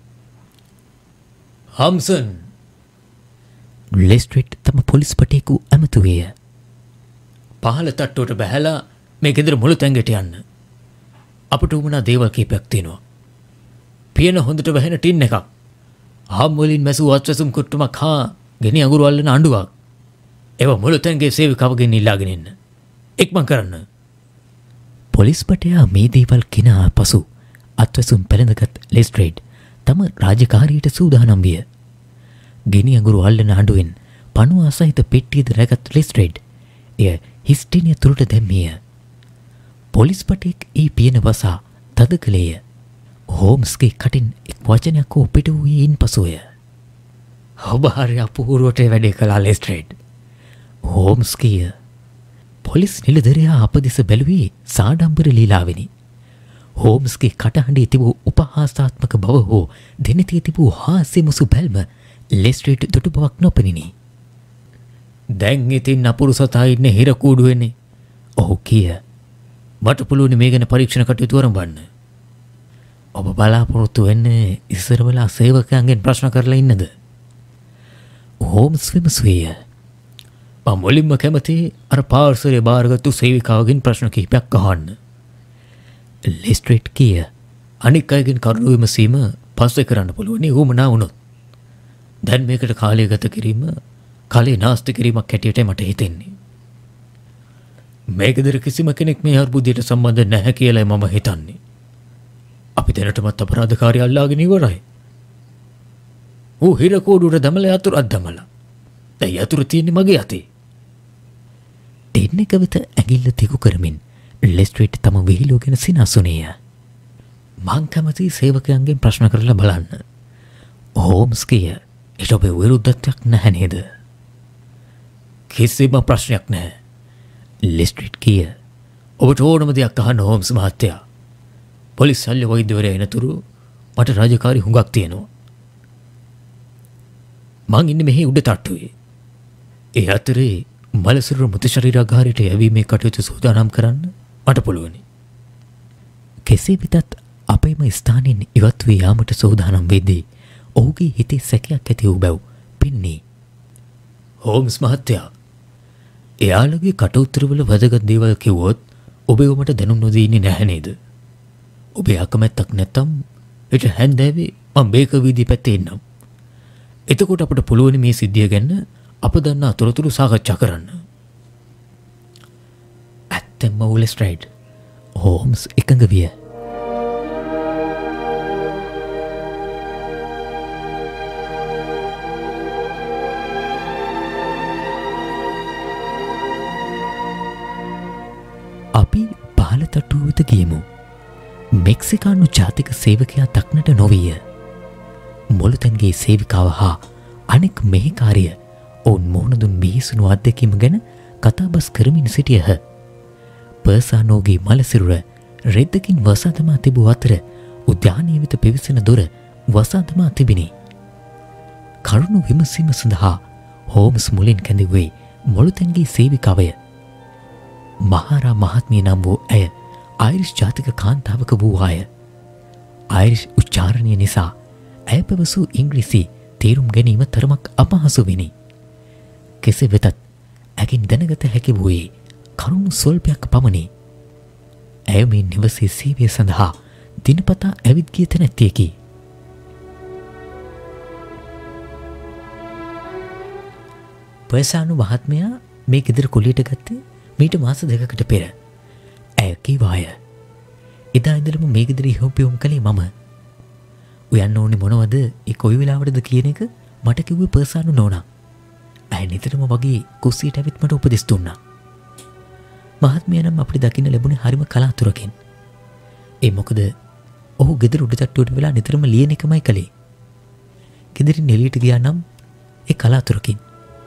හම්සන් ලෙස්ට්‍රේඩ් තම පොලිස් පටේකු ඇමතුවේය. පහළ තට්ටුවට බැහැලා මේ ගෙදර මුළු තැන්ගෙට යන්න. අපට උමනා දේවල් කීපයක් තියෙනවා. පියන හොඳට වැහෙන ටින් එකක්. හම් වලින් මැසූ අත්වැසුම් කුට්ටුමක් හා ගෙනි අඟුරු අල්ලන අඬුවක්. ඒවා මුළු තැන්ගේ සේවිකාවගෙන් ඉල්ලාගෙන ඉන්න. ඉක්මන් කරන්න. පොලිස් පටයා මේ දේවල් කිනා පසු අත්වැසුම් පැළඳගත් ලෙස්ට්‍රේඩ් තම රාජකාරියට සූදානම් විය. ගෙනි අඟුරු අල්ලන අඬුවෙන් පණුවා සහිත පෙට්ටියද රැගත් ලෙස්ට්‍රේඩ් එය හිස්ටිනිය තුරට දැම්මිය. පොලිස් පටෙක් ඒ පියන වසා තද කළේය. හෝම්ස්ගේ කටින් එක් වචනයක් හෝ පිට වූයේ ඉන්පසුය. ඔබ හරි අපූර්වට වැඩේ කළා ලෙස්ට්‍රේඩ්. හෝම්ස් කීය. පොලිස් නිලධරයා අප දෙස බැලුවේ සාඩම්බර ලීලාවෙනි. හෝම්ස්ගේ කටහඬේ තිබූ උපහාසාත්මක බව හෝ දෙනතේ තිබූ හාස්‍ය මුසු බැල්ම ලෙස්ට්‍රේඩ් දුටු බවක් නොපෙනිනි. දැන් ඉතින් අපුරු සතා ඉන්නේ හිර කූඩුවේනේ. ඔහු කිය. මට පුළුවන් මේ ගැන පරීක්ෂණ කටයුතු ආරම්භන්න. ඔබ බලාපොරොත්තු වෙන්නේ ඉස්සර වෙලා සේවකයන්ගෙන් ප්‍රශ්න කරලා ඉන්නද? හෝම්ස් විමසුවේ. මම මුලින්ම කැමති අර පාර්සලේ බාරගත්තු සේවිකාවගෙන් ප්‍රශ්න කිහිපයක් අහන්න. ලෙස්ට්‍රේඩ් කිය. අනික් අයගෙන් කරුණු විමසීම පස්සේ කරන්න පුළුවන් උවමනා වුණොත්. දැන් මේකට කාලය ගත කිරීම කාලේ නාස්ති කිරීමක් හැටියට මට හිතෙන්නේ. මේ ගෙදර කිසිම කෙනෙක් මේ අර්බුදයට සම්බන්ධ නැහැ කියලායි මම හිතන්නේ. අපි දැනටමත් අපරාධකාරී අල්ලාගෙන ඉවරයි. ඌ හිර කෝඩුවට දමලා යතුරුක් දමලා. දැන් යතුරු තියෙන්නේ මගේ අතේ. දෙන්නෙක් වෙත ඇඟිල්ල තිකු කරමින් ලෙස්ට්‍රීට් තම විහිළුගෙන සිනාසුනේය. මං කැමති සේවකයන්ගෙන් ප්‍රශ්න කරලා බලන්න. හෝම්ස් කිය ඊට ඔබේ විරුද්ධත්වයක් නැහැ නේද? කිසිම ප්‍රශ්නයක් නැහැ. ලෙස්ට්‍රීට් කිය ඔබට ඕනම දෙයක් අහන්න හෝම්ස් මහත්තයා. පොලිස් සල්ලි වෛද්‍යවරයා එනතුරු මට රාජකාරි හුඟක් තියෙනවා. මං ඉන්නේ මෙහි උඩ තට්ටුවේ. ඒ අතරේ මලසිරුර මෘත ශරීරාගාරයට යැවීමේ කටයුතු සූදානම් කරන්න මට පුළුවනි. කෙසේ වෙතත් අපේම ස්ථානයෙන් ඉවත් වී යාමට සූදානම් වෙද්දී ඔහුගේ හිතේ සැකයක් ඇති වූ බව පෙන්නේ. හෝම්ස් මහත්තයා, එයාලගේ කටඋත්තරවල වැදගත් දේවල් කිව්වොත් ඔබ මට දැනුම් නොදී ඉන්නේ නැහැ නේද? ඔබේ අකමැත්තක් නැත්තම් ඊට හැන්දෑවේ මම බේකර් වීදියේ පැත්තේ ඉන්නම්. එතකොට අපිට පුළුවන් මේ සිද්ධිය ගැන අප දන්නා තොරතුරු සාකච්ඡා කරන්න. ඇත්තම ලෙස්ට්‍රීට්, හෝම්ස් එකඟ විය. අපි පාලතට්ටුව වෙත ගියමු. මෙක්සිකානු ජාතික සේවකයා දක්නට නොවිය. මොළුතැන්ගේ සේවිකාව හා අනෙක් මෙහෙකාරිය ඔවුන් මුහුණ දුන් මිහිසුණු අත්දැකීම ගැන කතාබස් කරමින් සිටියහ. පර්සානෝගේ මලසිරුර රෙද්දකින් වසා දමා තිබූ අතර උද්‍යානයේ වෙත පිවිසෙන දොර වසා දමා තිබිණි. කරුණු විමසීම සඳහා හෝම්ස් මුලින් කැඳවුවේ මොළුතැන්ගේ සේවිකාවය. මහාරා මහත්මිය නම් වූ ඇය ආයිරිෂ් ජාතික කාන්තාවක වූවාය. ආයිරිෂ් උච්චාරණය නිසා ඇය පැවසූ ඉංග්‍රීසි තේරුම් ගැනීම තරමක් අපහසු විනි. කෙසේ වෙතත් ඇගෙන් දැනගත හැකි වූයේ කරුණු ස්වල්පයක් පමණි. ඇය මේ නිවසේ සේවය සඳහා දිනපතා ඇවිත් ගිය තැනැත්තියකි. පර්සානු මහත්මයා මේ ගෙදර කුලියට ගත්තේ මීට මාස 2කට පෙර. ඇය කීවාය, එදා ඉඳලම මේ ගෙදර ඉහුම්පියුම් කළේ මම. උයන්න ඕනේ මොනවද, ඒ කොයි වෙලාවටද කියන එක මට කිව්වේ පර්සානු නෝනා. ඇය නිතරම වගේ කුස්සියට ඇවිත් මට උපදෙස් දුන්නා. මහත්මයා නම් අපිට දකින්න ලැබුණේ හරිම කලාතුරකින්. ඒ මොකද ඔහු ගෙදර උඩ තට්ටුවට වෙලා නිතරම ලියන එකමයි කළේ. ගෙදරින් එළියට ගියා නම් ඒ කලාතුරකින්.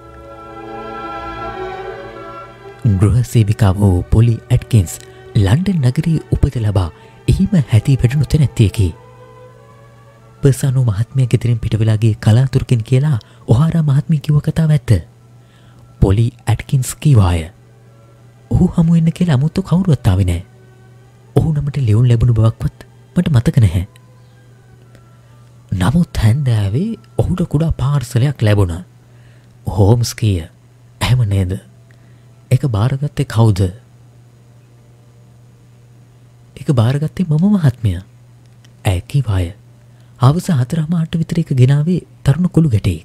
ගෘහ සේවිකාව වූ පොලි ඇට්කින්ස් ලන්ඩන් නගරයේ උපත ලබා එහිම හැදී වැඩුණු තැනැත්තියකි. පර්සානු මහත්මිය ගෙදරින් පිට වෙලා ගියේ කලාතුරකින් කියලා ඔහාරා මහත්මිය කිව්ව කතාව ඇත්ත. පොලි ඇට්කින්ස් කීවාය. ඔහු හමු වෙන්න කියලා 아무ත් කවුරුවත් ආවේ නැහැ. ඔහු නමට ලියුම් ලැබුණු බවක්වත් මට මතක නැහැ. නමුත් හැන්දෑවේ ඔහුට කුඩා පාර්සලයක් ලැබුණා. හෝම්ස් කීය. එහෙම නේද? ඒක බාරගත්තේ කවුද? ඒක බාරගත්තේ මම මහත්මිය. ඇය කීවාය. හවස 4:08 විතර එක ගෙනාවේ තරුණ කුළු ගැටේ.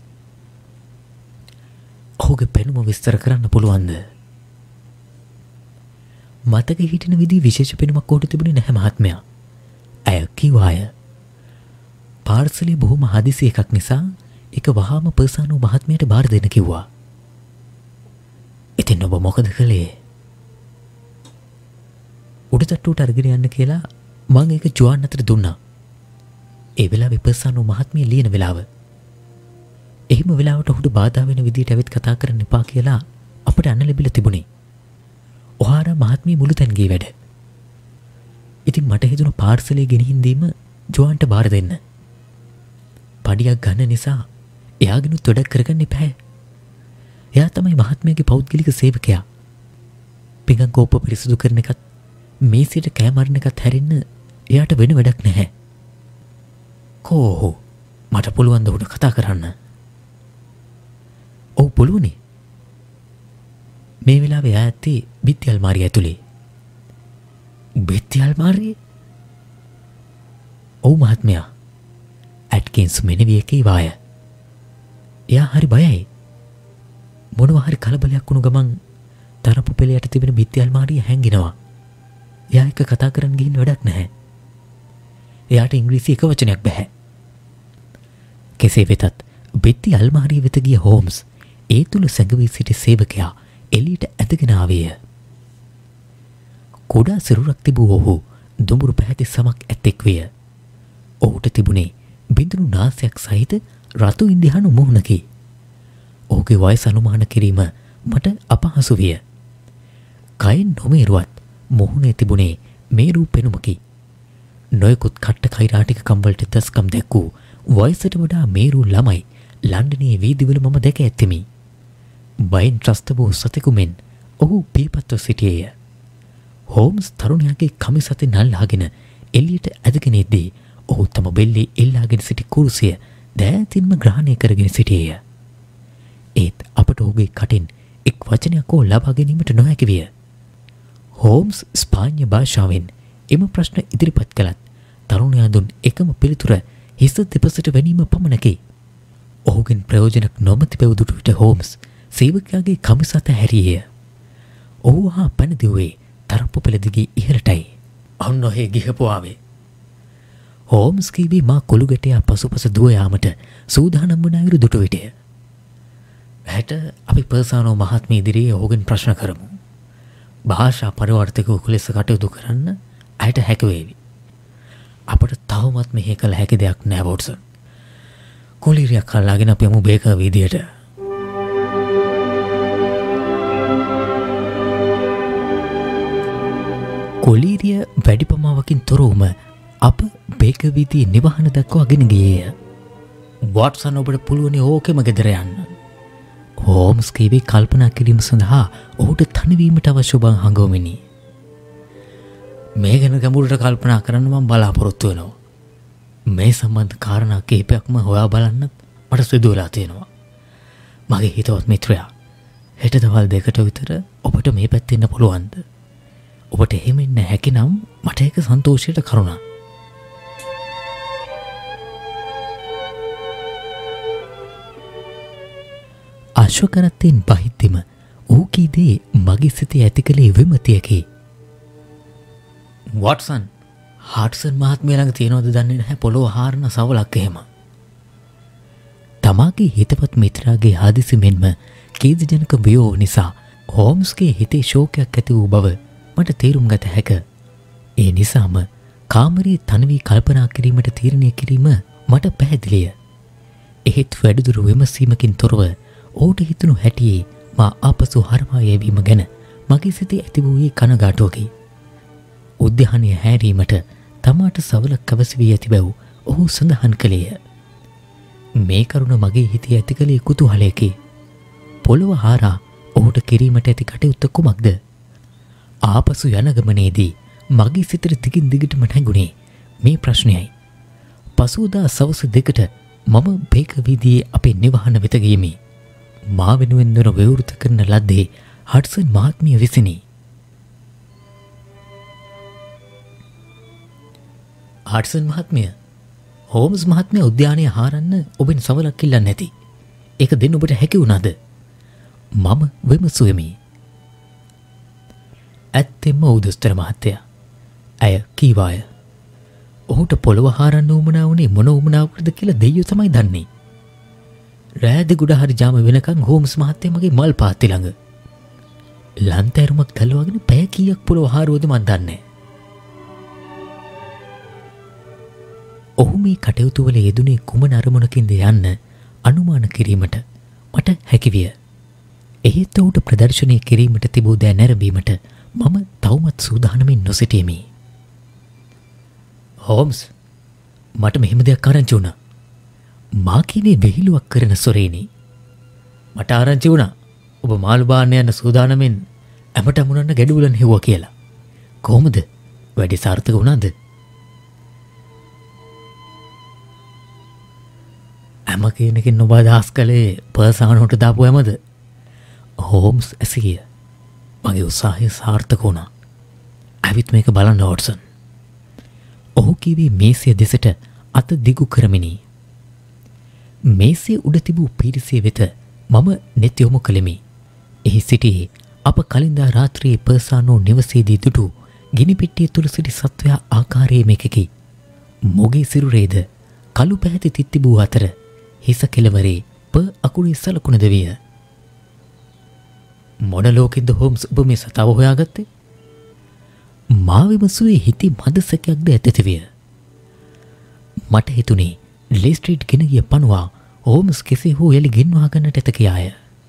ඔහුගේ පෙනුම විස්තර කරන්න පුළුවන්ද? මතක හිටින විදිහ විශේෂ පෙනුමක් ඔහුට තිබුණේ නැහැ මහත්මයා. ඇය කීවාය. පාර්සලේ බොහොම හදිසි එකක් නිසා ඒක වහාම පර්සානු මහත්මියට බාර දෙන්න කිව්වා. ඉතින් ඔබ මොකද කළේ? උඩ තට්ටුවට අරගෙන යන්න කියලා මම ඒක ජුවන් අතට දුන්නා. ඒ වෙලාවේ පර්සානු මහත්මිය ලියන වෙලාව. එහෙම වෙලාවට ඔහුට බාධා වෙන විදිහට ඇවිත් කතා කරන්න එපා කියලා අපිට අන්න ලැබිලා තිබුණේ. ඔහාරා මහත්මිය මුළුතැන්ගේ වැඩ. ඉතින් මට හිතුණා පාර්සලේ ගෙනිහින් දීම ජුවන්ට බාර දෙන්න. පඩියක් ගන්න නිසා එයාගෙනුත් වැඩක් කරගන්න එපා. එයා තමයි මහත්මියගේ පෞද්ගලික සේවකයා. පිඟන් කෝප පිරිසිදු කරන එකත් මේසෙට කෑමරන එකත් හැරෙන්න එයාට වෙන වැඩක් නැහැ. කෝ මට පුළුවන් ද උඩ කතා කරන්න? ඔව් පුළුවනි. මේ වෙලාවේ ඇත්තේ බිත්ති අල්මාරිය ඇතුලේ. බිත්ති අල්මාරිය? ඔව් මහත්මයා. ඇට්කින්ස් මෙනෙවිය කීවාය. එයා හරි බයයි. මොනවා හරි කලබලයක් වුණු ගමන් තරපු පෙළයට තිබෙන බිත්ති අල්මාරිය හැංගෙනවා. එයා එක්ක කතා කරන්න ගිහින් වැඩක් නැහැ. එයාට ඉංග්‍රීසි එක වචනයක් බෑ. කෙසේ වෙතත් බිත්ති අල්මාරිය වෙත ගිය හෝම්ස් ඒ තුල සැඟවී සිටි සේවකයා එළියට ඇදගෙන ආවේය. කුඩා සිරුරක් තිබූ ඔහු දුඹුරු පැහැති සමක් ඇත්තෙක් විය. ඔහුට තිබුණේ බිඳුණු නාසයක් සහිත රතු ඉන්දියානු මුහුණකි. ඔහුගේ වයස අනුමාන කිරීම මට අපහසු විය. කයින් නොමේරුවත් මුහුණේ තිබුණේ මේරු පෙනුමකි. නොයෙකුත් කට්ට කෛරාටික කම්වලට දස්කම් දැක්වූ වයසට වඩා මේරු ළමයි ලන්ඩනයේ වීදිවල මම දැක ඇත්තෙමි. බයෙන් ත්‍රස්ත වූ සතෙකු මෙන් ඔහු පියපත්ව සිටියේය. හෝම්ස් තරුණයාගේ කමිස අතින් අල්ලාගෙන එළියට ඇදගෙන එද්දී ඔහු තම බෙල්ලේ එල්ලාගෙන සිටි කුරුසිය දෑතින්ම ග්‍රහණය කරගෙන සිටියේය. ඒත් අපට ඔහුගේ කටින් එක් වචනයක් හෝ ලබා ගැනීමට නොහැකි විය. හෝම්ස් ස්පාඤ්ඤ භාෂාවෙන් එම ප්‍රශ්න ඉදිරිපත් කළත් තරුණයා දුන් එකම පිළිතුර හිස දෙපසට වැනීම පමණකි. ඔහුගෙන් ප්‍රයෝජනක් නොමැති බව දුටු විට හෝම්ස් සේවකයාගේ කමිස අත හැරියේය. ඔහු හා පැන දිව්වේ තරප්පු පෙළ දිගේ ඉහළටයි. අන්න ඔහේ ගිහපු ආවේ. හෝම්ස් කීවේ මා කොළු ගැටයා පසුපස දුව යාමට සූදානම් වන අයුරු දුටු විටය. හැට අපි පර්සානෝ මහත්මිය ඉදිරියේ ඔහුගෙන් ප්‍රශ්න කරමු. භාෂා පරිවර්තකයෙකු ලෙස කටයුතු කරන්න ඇයට හැකි වේවි. අපට තවමත් මෙහෙ කළ හැකි දෙයක් නෑ වොට්සන්. කොලීරියක් අල්ලාගෙන අපි යමු බේකර් වීදියට. කොලීරිය වැඩි ප්‍රමාණකින් තොරවම අප බේකර් වීදියේ නිවහන දක්වා ගෙන ගියේය. වොට්සන් ඔබට පුළුවන් ඕකෙම ගෙදර යන්න. හෝම්ස් කීවේ කල්පනා කිරීම සඳහා ඔහුට තනිවීමට අවශ්‍ය බව හඟවමිනි. මේ ගැන ගැඹුරට කල්පනා කරන්න මම බලාපොරොත්තු වෙනවා. මේ සම්බන්ධ කාරණා කිහිපයක්ම හොයා බලන්න මට සිදු වෙලා තියෙනවා. මගේ හිතවත් මිත්‍රයා හෙට දවල් 2ට විතර ඔබට මේ පැත්තේ ඉන්න පුළුවන්ද? ඔබට එහෙම ඉන්න හැකි නම් මට ඒක සන්තෝෂයට කරුණා. අශ්වකරත්තෙන් බහිද්දිම ඌ කී දේ මගේ සිතේ ඇති කළේ විමතියකි. වොට්සන් හාට්සන් මහත්මිය ළඟ තියනවද දන්නේ නැහැ පොළොව හාරන සවලක් එහෙම. තමාගේ හිතවත් මිත්‍රාගේ හදිසි මෙන්ම කීර්තිජනක වියෝව නිසා හෝම්ස්ගේ හිතේ ශෝකයක් ඇති වූ බව මට තේරුම් ගත හැක. ඒ නිසාම කාමරයේ තනවී කල්පනා කිරීමට තීරණය කිරීම මට පැහැදිලිය. එහෙත් වැඩිදුර විමසීමකින් තොරව ඔහුට හිතුණු හැටියේ මා ආපසු හරවා යැවීම ගැන මගේ සිතේ ඇති වූයේ කනගාටුවකි. උද්‍යානය හැරීමට තමාට සවලක් අවශ්‍ය වී ඇති බව ඔහු සඳහන් කළේය. මේ කරුණ මගේ හිතේ ඇති කළේ කුතුහලයකි. පොළොව හාරා ඔහුට කිරීමට ඇති කටයුත්ත කුමක්ද? ආපසු යන ගමනේදී මගේ සිතට දිගින් දිගටම නැගුණේ මේ ප්‍රශ්නයයි. පසුදා සවස් 2ට මම බේකර් වීදියේ අපේ නිවහන වෙත ගියමි. මා වෙනුවෙන් දොර විවෘත කරන ලද්දේ හඩ්සන් මහත්මිය විසිනි. හඩ්සන් මහත්මිය, හෝම්ස් මහත්මිය උද්‍යානය හාරන්න ඔබෙන් සවලක් ඉල්ලන්නේ නැති. ඒක දෙන්න ඔබට හැකි වුණාද? මම විමසුවෙමි. ඇත්තෙන්ම උදස්තර මහත්තයා. ඇය කීවාය. ඔහුට පොළොව හාරන්න උවමනා වුණේ මොන උවමනාවකටද කියලා දෙයියෝ තමයි දන්නේ. රෑ දෙගුඩ හරි ජාම වෙනකන් හෝම්ස් මහත්තයා මගේ මල් පාත්ති ළඟ. ලන්තෑරුමක් තල්ලවගෙන පැය කීයක් පොළොව හාරුවද මන් දන්නේ. ඔහු මේ කටයුතු වල යෙදුනේ කුමන අරමුණකින්ද යන්න අනුමාන කිරීමට මට හැකි විය. එහෙත් ඔහුට ප්‍රදර්ශනය කිරීමට තිබූ දෑ නැරඹීමට මම තවමත් සූදානමින් නොසිටියෙමි. හෝම්ස්, මට මෙහෙම දෙයක් ආරංචි වුණා. මා කීවේ වෙහිලුවක් කරන සොරේනි. මට ආරංචි වුණා ඔබ මාළු බාන්න යන සූදානමින් ඇමට මුණන්න ගැඩුවලන් හෙව්වා කියලා. කොහොමද? වැඩි සාර්ථක වුණාද? ඇම කියන එකෙන් ඔබ අදහස් කළේ පර්සානෝට දාපු ඇමද? හෝම්ස් ඇසිය. මගේ උත්සාහය සාර්ථක වුණා. ඇවිත් මේක බලන්න වොට්සන්. ඔහු කිව්වේ මේසය දෙසට අත දිගු කරමිනි. මේසය උඩ තිබූ පිරිසේ වෙත මම නෙත් යොමු කළෙමි. එහි සිටියේ අප කලින්දා රාත්‍රියේ පර්සානෝ නිවසේදී දුටු ගිනි පෙට්ටිය තුල සිටි සත්වයා ආකාරයේ මේකකි. මොගේ සිරුරේද කළු පැහැති තිත්තිබූ අතර හිස කෙළවරේ අකුරේ සලකුණද විය. මොන ලෝකෙද හෝම්ස් ඔබ මේ සතාව හොයාගත්තේ? මා විමසුවේ හිතේ මදසකයක්ද ඇතිවිය. මට හිතුනේ ලේස්ට්‍රීට් ගෙන ගිය පණුවා හෝම්ස් කෙසේ හෝ එලි ගෙන්වා ගන්නට ඇත කියාය.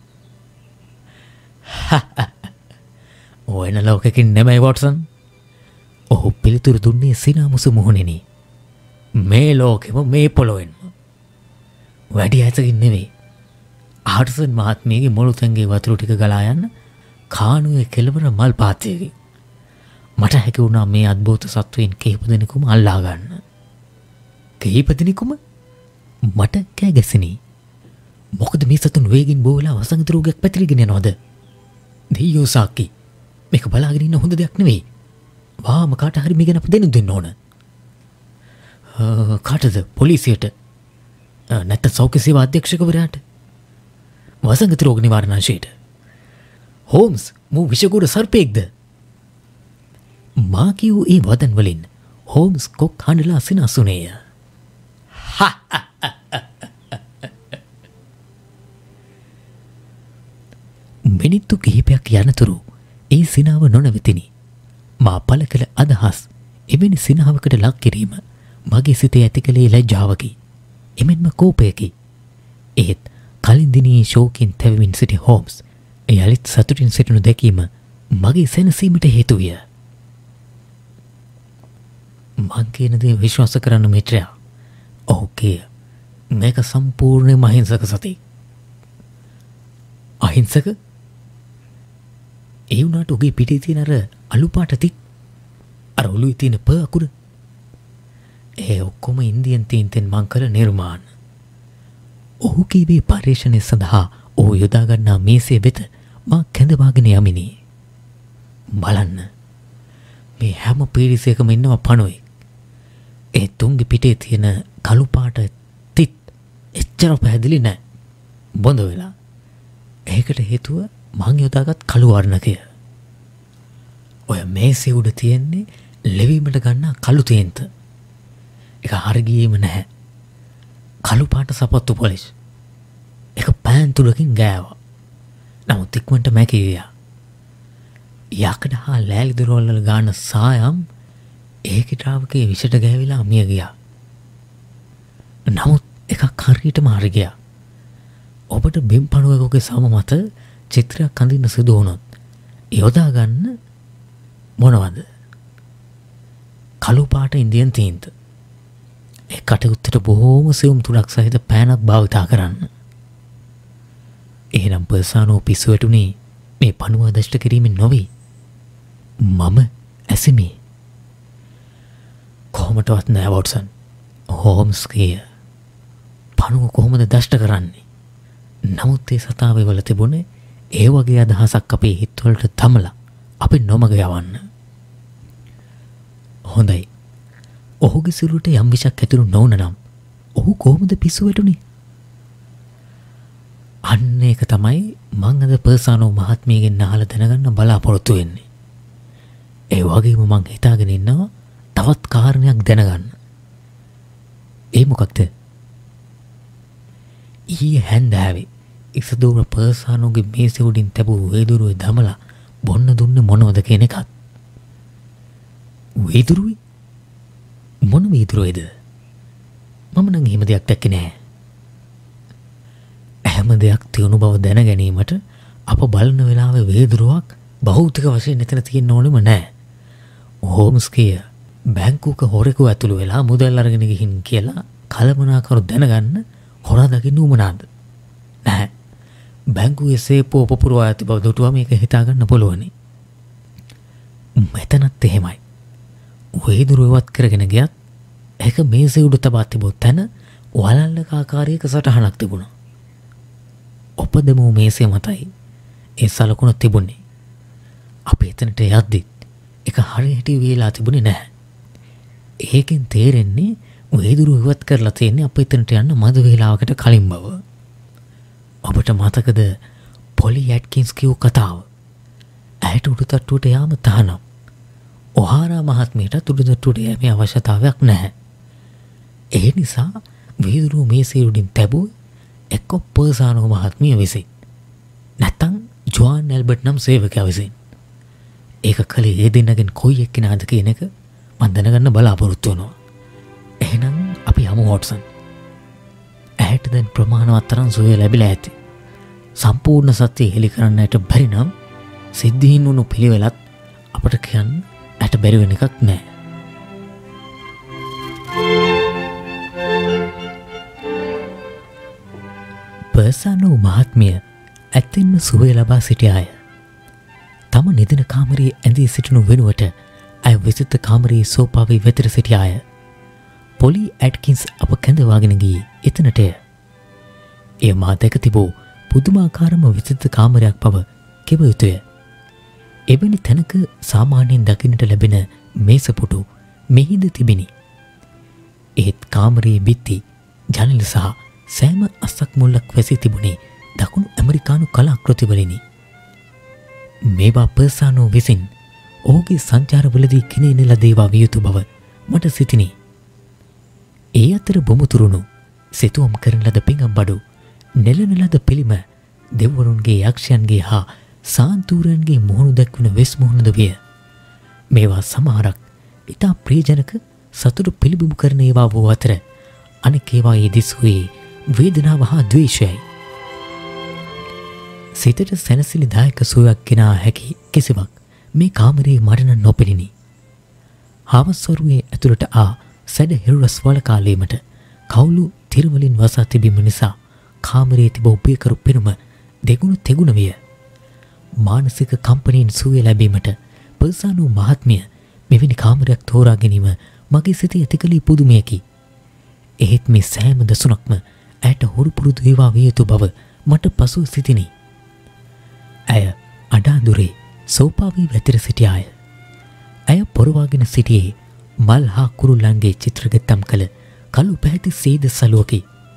ඔයන ලෝකකින් නෙමෙයි වොට්සන්. ඔහු පිළිතුරු දුන්නේ සිනාමුසු මුහුණෙනි. මේ ලෝකෙම මේ පොළොවෙන්ම. වැඩි ඈතකින් නෙවෙයි. ආර්සන් මහත්මියගේ මුළු තැන්ගේ වතුර ටික ගලා යන්න කානුවේ කෙළවර මල් පාත්‍යයකින්. මට හැකි වුණා මේ අද්භූත සත්වයින් කිහිප දෙනෙකුම අල්ලා ගන්න. කිහිප දෙනෙකුම? මට කෑ ගැසිනි. මොකද මේ සතුන් වේගින් බෝවලා වසංගත රෝගයක් පැතිරගෙන යනවද? දෙයියෝ සාක්කි. මේක බලාගෙන ඉන්න හොඳ දෙයක් නෙවෙයි. වාම කාට හරි මේ ගැන අපි දෙන්න ඕන. කාටද? පොලිසියට? නැත්නම් සෞඛ්‍ය සේවා අධ්‍යක්ෂකවරයාට? වසංගත රෝග නිවාරණාංශයට? හෝම්ස් මූ විෂගුරු සර්පෙක්ද? මා කියූ ඒ වදන් වලින් හෝම්ස් කොක් හඬලා සිනාසුනේය. මිනිත්තු කිහිපයක් යනතුරු ඒ සිනාව නොනවතිනි. මා පළ කළ අදහස් එවැනි සිනාවකට ලක් කිරීම මගේ සිතේ ඇති කළේ ලැජ්ජාවකි. එමෙන්ම කෝපයකි. ඒත් කලින් දිනේ ශෝකෙන් තැවෙමින් සිටි හෝම්ස් යලිත් සතුටින් සිටිනු දැකීම මගේ සැනසීමට හේතු විය. මං කියන දේ විශ්වාස කරන්න මිත්‍රයා. ඔහුගේ මේක සම්පූර්ණයෙන්ම අහිංසක සතෙක්. අහිංසක? ඒ වුණාට ඔහුගේ පිටේ තියෙන අර අලු පාට තිත්, අර ඔළුවේ තියෙන ප අකුර, ඒ ඔක්කොම ඉන්දියන් තීන්තෙන් මං කළ නිර්මාණ. ඔහු කීවේ පර්යේෂණය සඳහා ඔහු යොදා ගන්නා මේසය වෙත මා කැඳවාගෙන යමිනි. බලන්න, මේ හැම පීරිසයකම ඉන්නවා පණුවෙක්. ඒ තුන්ගේ පිටේ තියෙන කළු පාට තිත් එච්චර පැහැදිලි නෑ. බොඳ වෙලා. ඒකට හේතුව මං යොදාගත් කළු වර්ණකය. ඔය මේසෙ උඩ තියෙන්නේ ලෙවීමට ගන්නා කළු තේන්ත. ඒක හරියම නැහැ. කළු පාට සපත්තු පොලිෂ්. ඒක පෑන් තුඩකින් ගෑවා. නමුත් ඉක්මනට මැකී ගියා. යකඩ හා ලෑලි දොරවල් ගාන සායම් ඒකිටාවකේ විෂට ගෑවිලා මිය ගියා. නමුත් එකක් හරියටම හරි ගියා. ඔබට බිම් පණුවෙකුගේ සම මත චිත්‍රයක් අඳින්න සිදු වුණොත් යොදා ගන්න මොනවද? කළු පාට ඉන්දියන් තීන්ත. ඒ කටයුත්තට බොහෝම සියුම් තුඩක් සහිත පෑනක් භාවිතා කරන්න. එහෙනම් පර්සානෝ පිස්සු වැටුනේ මේ පණුව දෂ්ට කිරීමෙන් නොවේ. මම ඇසිමි. කොහොමටවත් නෑ වොට්සන්. හෝම්ස් කිය. පණුව කොහොමද දෂ්ට කරන්නේ? නමුත් ඒ සතාවේ වල තිබුණේ ඒ වගේ අදහසක් අපේ හිතවලට තමලා අපි නොමග යවන්න. හොඳයි. ඔහුගේ සිරුරට යම් විෂක් ඇතුළු නොවුන නම් ඔහු කොහොමද පිස්සු වැටුනේ? අන්න ඒක තමයි මං අද පර්සානෝ මහත්මියගෙන් අහලා දැනගන්න බලාපොරොත්තු වෙන්නේ. ඒ වගේම මං හිතාගෙන ඉන්නවා තවත් කාරණයක් දැනගන්න. ඒ මොකක්ද? ඊයේ හැන්දෑවේ ඉසදෝර පර්සානෝගේ මේසෙ උඩින් තැබූ වේදුරුවේ දමලා බොන්න දුන්නේ මොනවද කියන එකත්. වේදුරුවේ? මොන වේදුරුවේද? මම නම් එහෙම දෙයක් දැක්කේ නෑ. හැම දෙයක් තියුණු බව දැන ගැනීමට අප බලන වෙලාවේ වේදුරුවක් භෞතික වශයෙන් එතන තියෙන්න ඕනෙම නෑ. හෝම්ස් කිය බැංකුවක හොරෙකු ඇතුළු වෙලා මුදල් අරගෙන ගිහින් කියලා කලමනාකරු දැනගන්න හොරා දකින්න උමනාද? නැහැ. බැංකුවේ සේපෝ පොපුරවා ඇති බව දුටුවා මේක හිතා ගන්න පුළුවනි. මෙතනත් එහෙමයි. වේදුරුවවත් කරගෙන ගියත් ඒක මේසෙ උඩ තබා තිබුත් තැන වලල්ලක ආකාරයක සටහනක් තිබුණා. ඔපදමු මේසෙ මතයි ඒ සලකුණ තිබුණේ. අපි එතනට යද්දි ඒක හරියට වේලා තිබුණේ නැහැ. ඒකෙන් තේරෙන්නේ වේදුරුව ඉවත් කරලා තියෙන්නේ අප එතනට යන්න මද වේලාවකට කලින් බව. ඔබට මතකද පොලි ඇට්කින්ස් කියූ කතාව? ඇයට උඩුතට්ටුවට යාම තහනම්. ඔහාරා මහත්මියට උඩුතට්ටුවට යෑමේ අවශ්‍යතාවයක් නැහැ. ඒ නිසා වේදුරුව මේසෙ උඩින් තැබුවේ එක්ක පර්සානෝ මහත්මිය විසින්. නැත්තම් ජෝන් ඇල්බර්ට් නම් සේවකයා විසින්. ඒක කලේ ඒ දෙන්නගෙන් කොයි එක්කෙනාද කියන එක මම දැනගන්න බලාපොරොත්තු වෙනවා. එහෙනම් අපි යමු වොට්සන්. ඇයට දැන් ප්‍රමාණවත් තරම් සුවය ලැබිලා ඇති. සම්පූර්ණ සත්‍ය හෙළි කරන්නට බැරි නම් සිද්ධීන් වුණු පිළිවෙලත් අපට කියන්න ඇට බැරි වෙන එකක් නෑ. පර්සානෝ මහත්මිය ඇත්තෙන්ම සුවය ලබා සිටියාය. තම නිදින කාමරයේ ඇඳී සිටිනු වෙනුවට ඇය විසිත කාමරයේ සෝපාවේ වෙතට සිටියාය. පොලි ඇට්කින්ස් අප කැඳවාගෙන ගියේ එතනටය. එය මා දැක තිබූ පුදුමාකාරම විසිත කාමරයක් බව කිව යුතුය. එවැනි තැනක සාමාන්‍යයෙන් දකින්නට ලැබෙන මේසපුටු මෙහිද තිබිණි. ඒත් කාමරයේ බිත්ති ජනල සහ සෑම අස්සක් මුල්ලක් වැසී තිබුණේ දකුණු ඇමරිකානු කලාකෘති වලිනි. මේවා පර්සානෝ විසින් ඔහුගේ සංචාරවලදී කිනෙන ලද ඒවා විය යුතු බව මට සිතිනි. ඒ අතර බොමුතුරුණු සිතුවම් කරන ලද පිඟම්බඩු නෙළන ලද පිළිම දෙවරුන්ගේ යක්ෂයන්ගේ හා සාන්තුරයන්ගේ මුහුණු දැක්වන වෙස් මුහුණුද විය. මේවා සමහරක් ඉතා ප්‍රියජනක සතුට පිළිබිඹු කරන ඒවා වූ අතර අනෙක් ඒවායේ දිස්වූයේ වේදනාව හා ද්වේෂයයි. සිතට සැනසිලිදායක සුවයක් ගෙනා හැකි කිසිවක් මේ කාමරයේ මරණ නොපෙනිනි. හාවස්වරුවේ ඇතුළට ආ සැඩ හිරුරස් වලකාලීමට කවුළු තිරවලින් වසා තිබීම නිසා කාමරයේ තිබූ උපයකරු පෙනුම දෙගුණ තෙගුණ විය. මානසික කම්පනයෙන් සුවය ලැබීමට පර්සානෝ මහත්මිය මෙවැනි කාමරයක් තෝරා ගැනීම මගේ සිතේ ඇති කළ පුදුමයකි. එහෙත් මේ සෑම දසුනක්ම ඇයට හුරු පුරුදු ඒවා විය යුතු බව මට පසුව සිතිනි. ඇය අඩාදුරේ සෝපාවේ වැතිර සිටියාය. ඇය පොරවාගෙන සිටියේ මල් හා කුරුල්ලන්ගේ චිත්‍රගතම් කළ කළු පැහැති සේද සලුවකි.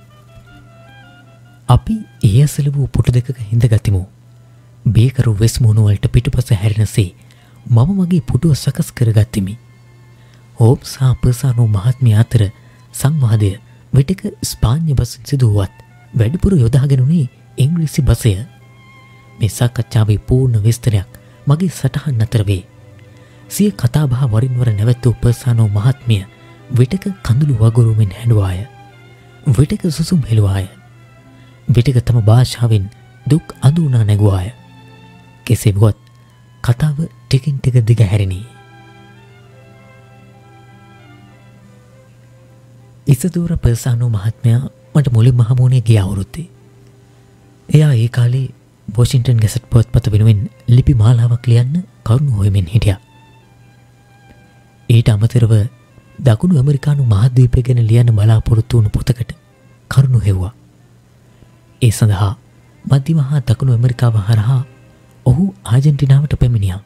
අපි ඒ අසල වූ පුටු දෙකක හිඳගතිමු. බේකරු වෙස් මුහුණු වලට පිටුපස හැරෙනසේ මම මගේ පුටුව සකස් කරගත්තිමි. හෝම්ස් හා පර්සානෝ මහත්මිය අතර සංවාදය විටක ස්පාඤ්ඤ බසින් සිදුවත් වැඩිපුර යොදාගෙන උනේ ඉංග්‍රීසි බසය. මේ සාකච්ඡාවේ පූර්ණ විස්තරයක් මගේ සටහන් අතර වේ. සිය කතාබහ වරින් වර නැවැත්වූ පර්සානෝ මහත්මිය විටක කඳුළු වගුරුමින් හැඬුවාය. විටක සුසුම් හෙළුවාය. විටක තම භාෂාවෙන් දුක් අඳුනා නැගුවාය. කෙසේ වුවත් කතාව ටිකින් ටික දිග හැරිණි. ඉසදෝර පර්සානෝ මහත්මයා මට මුලින්ම හමුුණේ ගිය අවුරුද්දේ. එයා ඒ කාලේ වොෂින්ටන් ගැසට් පුවත්පත වෙනුවෙන් ලිපි මාලාවක් ලියන්න කරුණු හොයමින් හිටියා. ඊට අමතරව දකුණු ඇමරිකානු මහද්වීපය ගැන ලියන්න බලාපොරොත්තු වුණු පොතකට කරුණු හෙව්වා. ඒ සඳහා මධ්‍යම හා දකුණු ඇමරිකාව හරහා ඔහු ආජන්ටිනාවට පැමිණියා.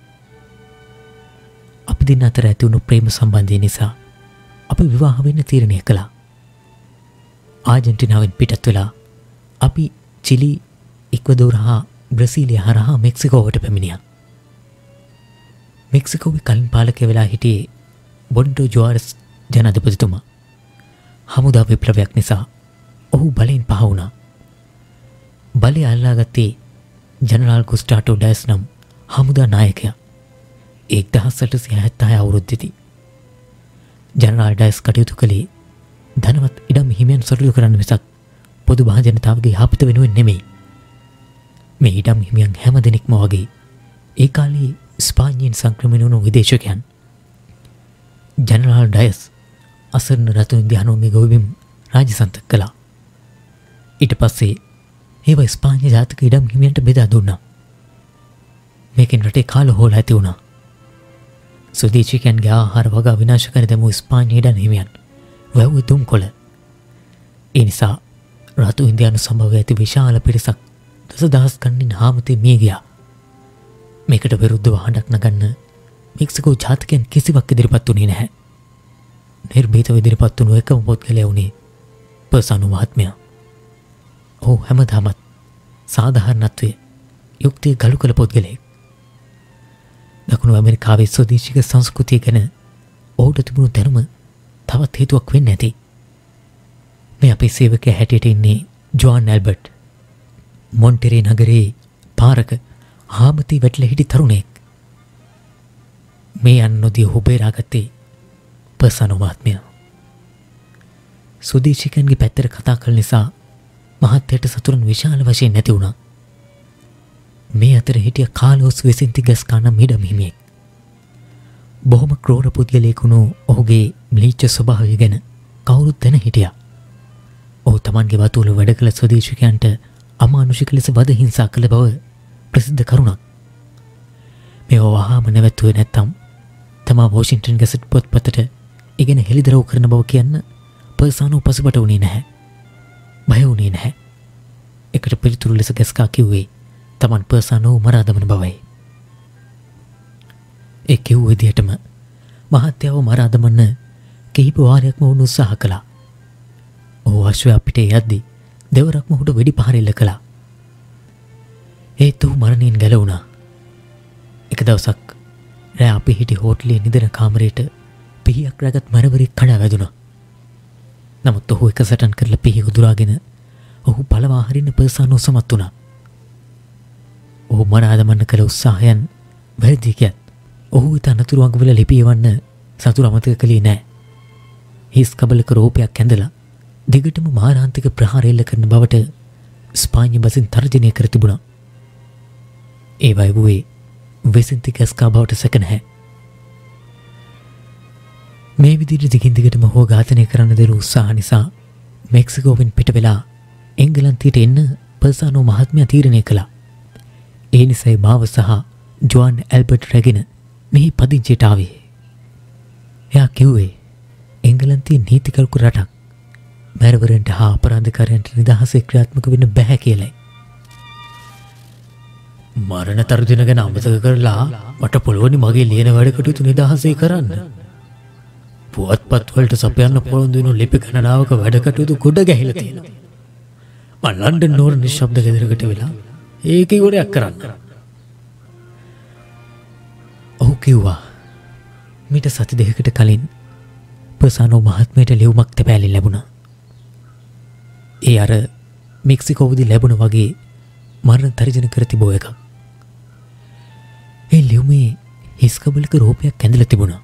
අපි දෙන්න අතර ඇති වුණු ප්‍රේම සම්බන්ධය නිසා අපි විවාහ වෙන්න තීරණය කළා. ආජන්ටිනාවෙන් පිටත් වෙලා අපි චිලි, ඉක්වදෝර හා බ්‍රසීලිය හරහා මෙක්සිකෝවට පැමිණියා. මෙක්සිකෝවේ කලින් පාලකය වෙලා හිටියේ බොන්ඩෝ ජුආරස් ජනාධිපතිතුමා. හමුදා විප්ලවයක් නිසා ඔහු බලෙන් පහ වුණා. බලය අල්ලාගත්තේ ජනරාල් ගුස්ටාටෝ ඩයස් නම් හමුදා නායකයා. 1876 අවුරුද්දේදී ජනරාල් ඩයස් කටයුතු කළේ ධනවත් ඉඩම් හිමියන් සොරළු කරන්න මිසක් පොදු මහ ජනතාවගේ යහපත වෙනුවෙන් නෙමෙයි. මේ ඉඩම් හිමියන් හැම දෙනෙක්ම වගේ ඒ කාලේ ස්පාඤ්ඤයෙන් සංක්‍රමණය වුණු විදේශිකයන්. ජනරාල් ඩයස් අසරණ රතු ඉන්දියානුන්ගේ ගොවිබිම් රාජසන්තක කළා. ඊට පස්සේ ඒවා ස්පාඤ්ඤ ජාතික ඉඩම් හිමියන්ට බෙදා දුන්නා. මේකෙන් රටේ කාල හොල ඇති වුණා. ස්වදේශිකයන්ගේ ආහාර වගා විනාශ කර දැමූ ස්පාඤ්ඤ ඉඩම් හිමියන් වැව්වේ දුම්කොළ. ඒ නිසා රතු ඉන්දියානු සමග ඇති විශාල පිරිසක් දසදහස් ගණනින් හාමතේ මිය ගියා. මේකට විරුද්ධව හඬක් නගන්න මෙක්සිකෝ ජාතිකයන් කිසිවක් ඉදිරිපත් වුණේ නැහැ. නිර්භීතව ඉදිරිපත් වුණු එකම පුද්ගලයා වුණේ පර්සානෝ මහත්මයා. ඔහු හැමදාමත් සාධාරණත්වයේ යුක්තිය ගලු කළ පුද්ගලයෙක්. දකුණු ඇමරිකාවේ ස්වදේශික සංස්කෘතිය ගැන ඔහුට තිබුණු දැනුම තවත් හේතුවක් වෙන්න ඇති. මේ අපේ සේවකයා හැටියට ඉන්නේ ජෝන් ඇල්බර්ට්. මොන්ටෙරේ නගරේ පාරක හාමතේ වැටිලා හිටි තරුණයෙක්. මේ අන්නොදී ඔහු බේරාගත්තේ පර්සානෝ මහත්මයා. සුදීෂිකන්ගේ පැත්තට කතා කළ නිසා මහත්තයට සතුරන් විශාල වශයෙන් නැති වුණා. මේ අතර හිටිය කාලෝස් වෙසින්ති ගස්කා නම් මිඩම් හිමියෙක්. බොහොම ක්‍රෝර පුද්ගලයෙකුණු ඔහුගේ ම්ලීච්ඡ ස්වභාවය ගැන කවුරුත් දැන හිටියා. ඔහු තමන්ගේ වතුවල වැඩ කළ ස්වදේශිකයන්ට අමානුෂික ලෙස වද හිංසා කළ බව ප්‍රසිද්ධ කරුණක්. මේ වහාම නැවැත්තුවේ නැත්තම් තමා වොෂින්ටන් ගැසට් පොත්පතට ඉගෙන හෙළිදරව් කරන බව කියන්න පර්සානෝ පසුබට වුණේ නැහැ. බය වුණේ නැහැ. එකට පිළිතුරු ලෙස ගැස්කා කිව්වේ තමන් පර්සානෝ මරා දමන බවයි. ඒ කිව් විදිහටම මහත්තයාව මරා දමන්න කිහිප වාරයක්ම වුණ උත්සාහ කළා. ඔහු අශ්වයා පිටේ යද්දී දෙවරක්ම ඔහුට වෙඩි පහර එල්ල කළා. ඒත් ඔහු මරණයෙන් ගැලවුණා. එක දවසක් රෑ අපි හිටි හෝටලේ නිදන කාමරයට පිහියක් රැගත් මරවරෙක් කඩා වැදුණා. නමුත් ඔහු එක සටන් කරලා පිහිය උදුරාගෙන ඔහු පළවා හරින්න පර්සානෝ සමත් වුණා. ඔහු මරා දමන්න කළ උත්සාහයන් වැරදි කියත් ඔහු ඉත අනතුරු අඟවල ලිපියවන්න සතුරු අමතක කළේ නෑ. හිස් කබලක රෝපයක් ඇඳලා දිගටම මාරාන්තික ප්‍රහාර එල්ල කරන බවට ස්පාඤ්ඤ බසින් තර්ජනය කර තිබුණා. ඒ වයිවුවේ වෙසින්ති ගස්කා බවට සැක නැහැ. මේ විදිහට දිගින් දිගටම ඔහුව ඝාතනය කරන්න දෙන උත්සාහ නිසා මෙක්සිකෝවෙන් පිට වෙලා එංගලන්තයට එන්න පර්සානෝ මහත්මයා තීරණය කළා. ඒ නිසයි මාව සහ ජොන් ඇල්බර්ට් රැගෙන මෙහි පදිංචියට ආවේ. එයා කිව්වේ එංගලන්තයේ නීතිකරුක රටක් මැරවරන්ට හා අපරාධකාරයන්ට නිදහසේ ක්‍රියාත්මක වෙන්න බැහැ කියලයි. මරණ තර්ජන ගැන අමතක කරලා මට පුළුවනි මගේ ලියන වැඩ කටයුතු නිදහසේ කරන්න. පුවත්පත් වලට සපයන්න පොරොන්දු වෙන ලිපි ගණනාවක වැඩ කටයුතු කුඩ ගැහිලා තියෙනවා. මම ලන්ඩන් නෝර නිශ්ශබ්ද ගෙදරකට වෙලා ඒක ඉවරයක් කරන්න. ඔහු කිව්වා මීට සති දෙකකට කලින් පර්සානෝ මහත්මයට ලියුමක් තැපෑලි ලැබුණා. ඒ අර මෙක්සිකෝවේදී ලැබුණ වගේ මරණ තර්ජන කර තිබෝ එකක්. ඒ ලියුමේ හිස්කබලක රූපයක් ඇඳලා තිබුණා.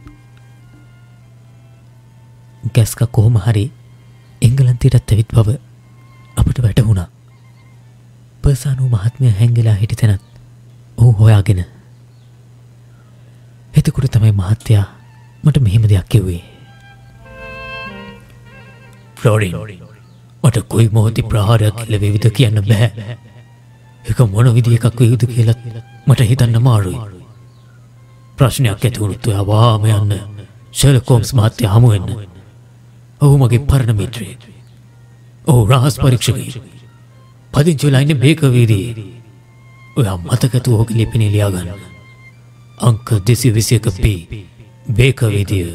ගැස්කා කොහොම හරි එංගලන්තයට ඇවිත් බව අපට වැටහුණා. පර්සානෝ මහත්මයා හැංගිලා හිටි තැනත් ඔහු හොයාගෙන. එතකොට තමයි මහත්තයා මට මෙහෙම දෙයක් කිව්වේ. ෆ්ලෝරින් මට කොයි මොහොතේ ප්‍රහාරයක් කියලා වේවිද කියන්න බෑ. ඒක මොන විදිහ එකක් වේවිද කියලා මට හිතන්න අමාරුයි. ප්‍රශ්නයක් ඇති වුණොත් ඔයා වාම යන්න ෂර්ලොක් හෝම්ස් මහත්තයා හමු වෙන්න. ඔහු මගේ පරණ මිත්‍රයෙක්. ඔහු රහස් පරීක්ෂකයෙක්. පදිංචි වෙලා ඉන්නේ බේකර් වීදියේ. ඔයා මතකතු ඔහුගේ ලිපිනේ ලියා ගන්න. අංක 221 B බේකර් වීදිය.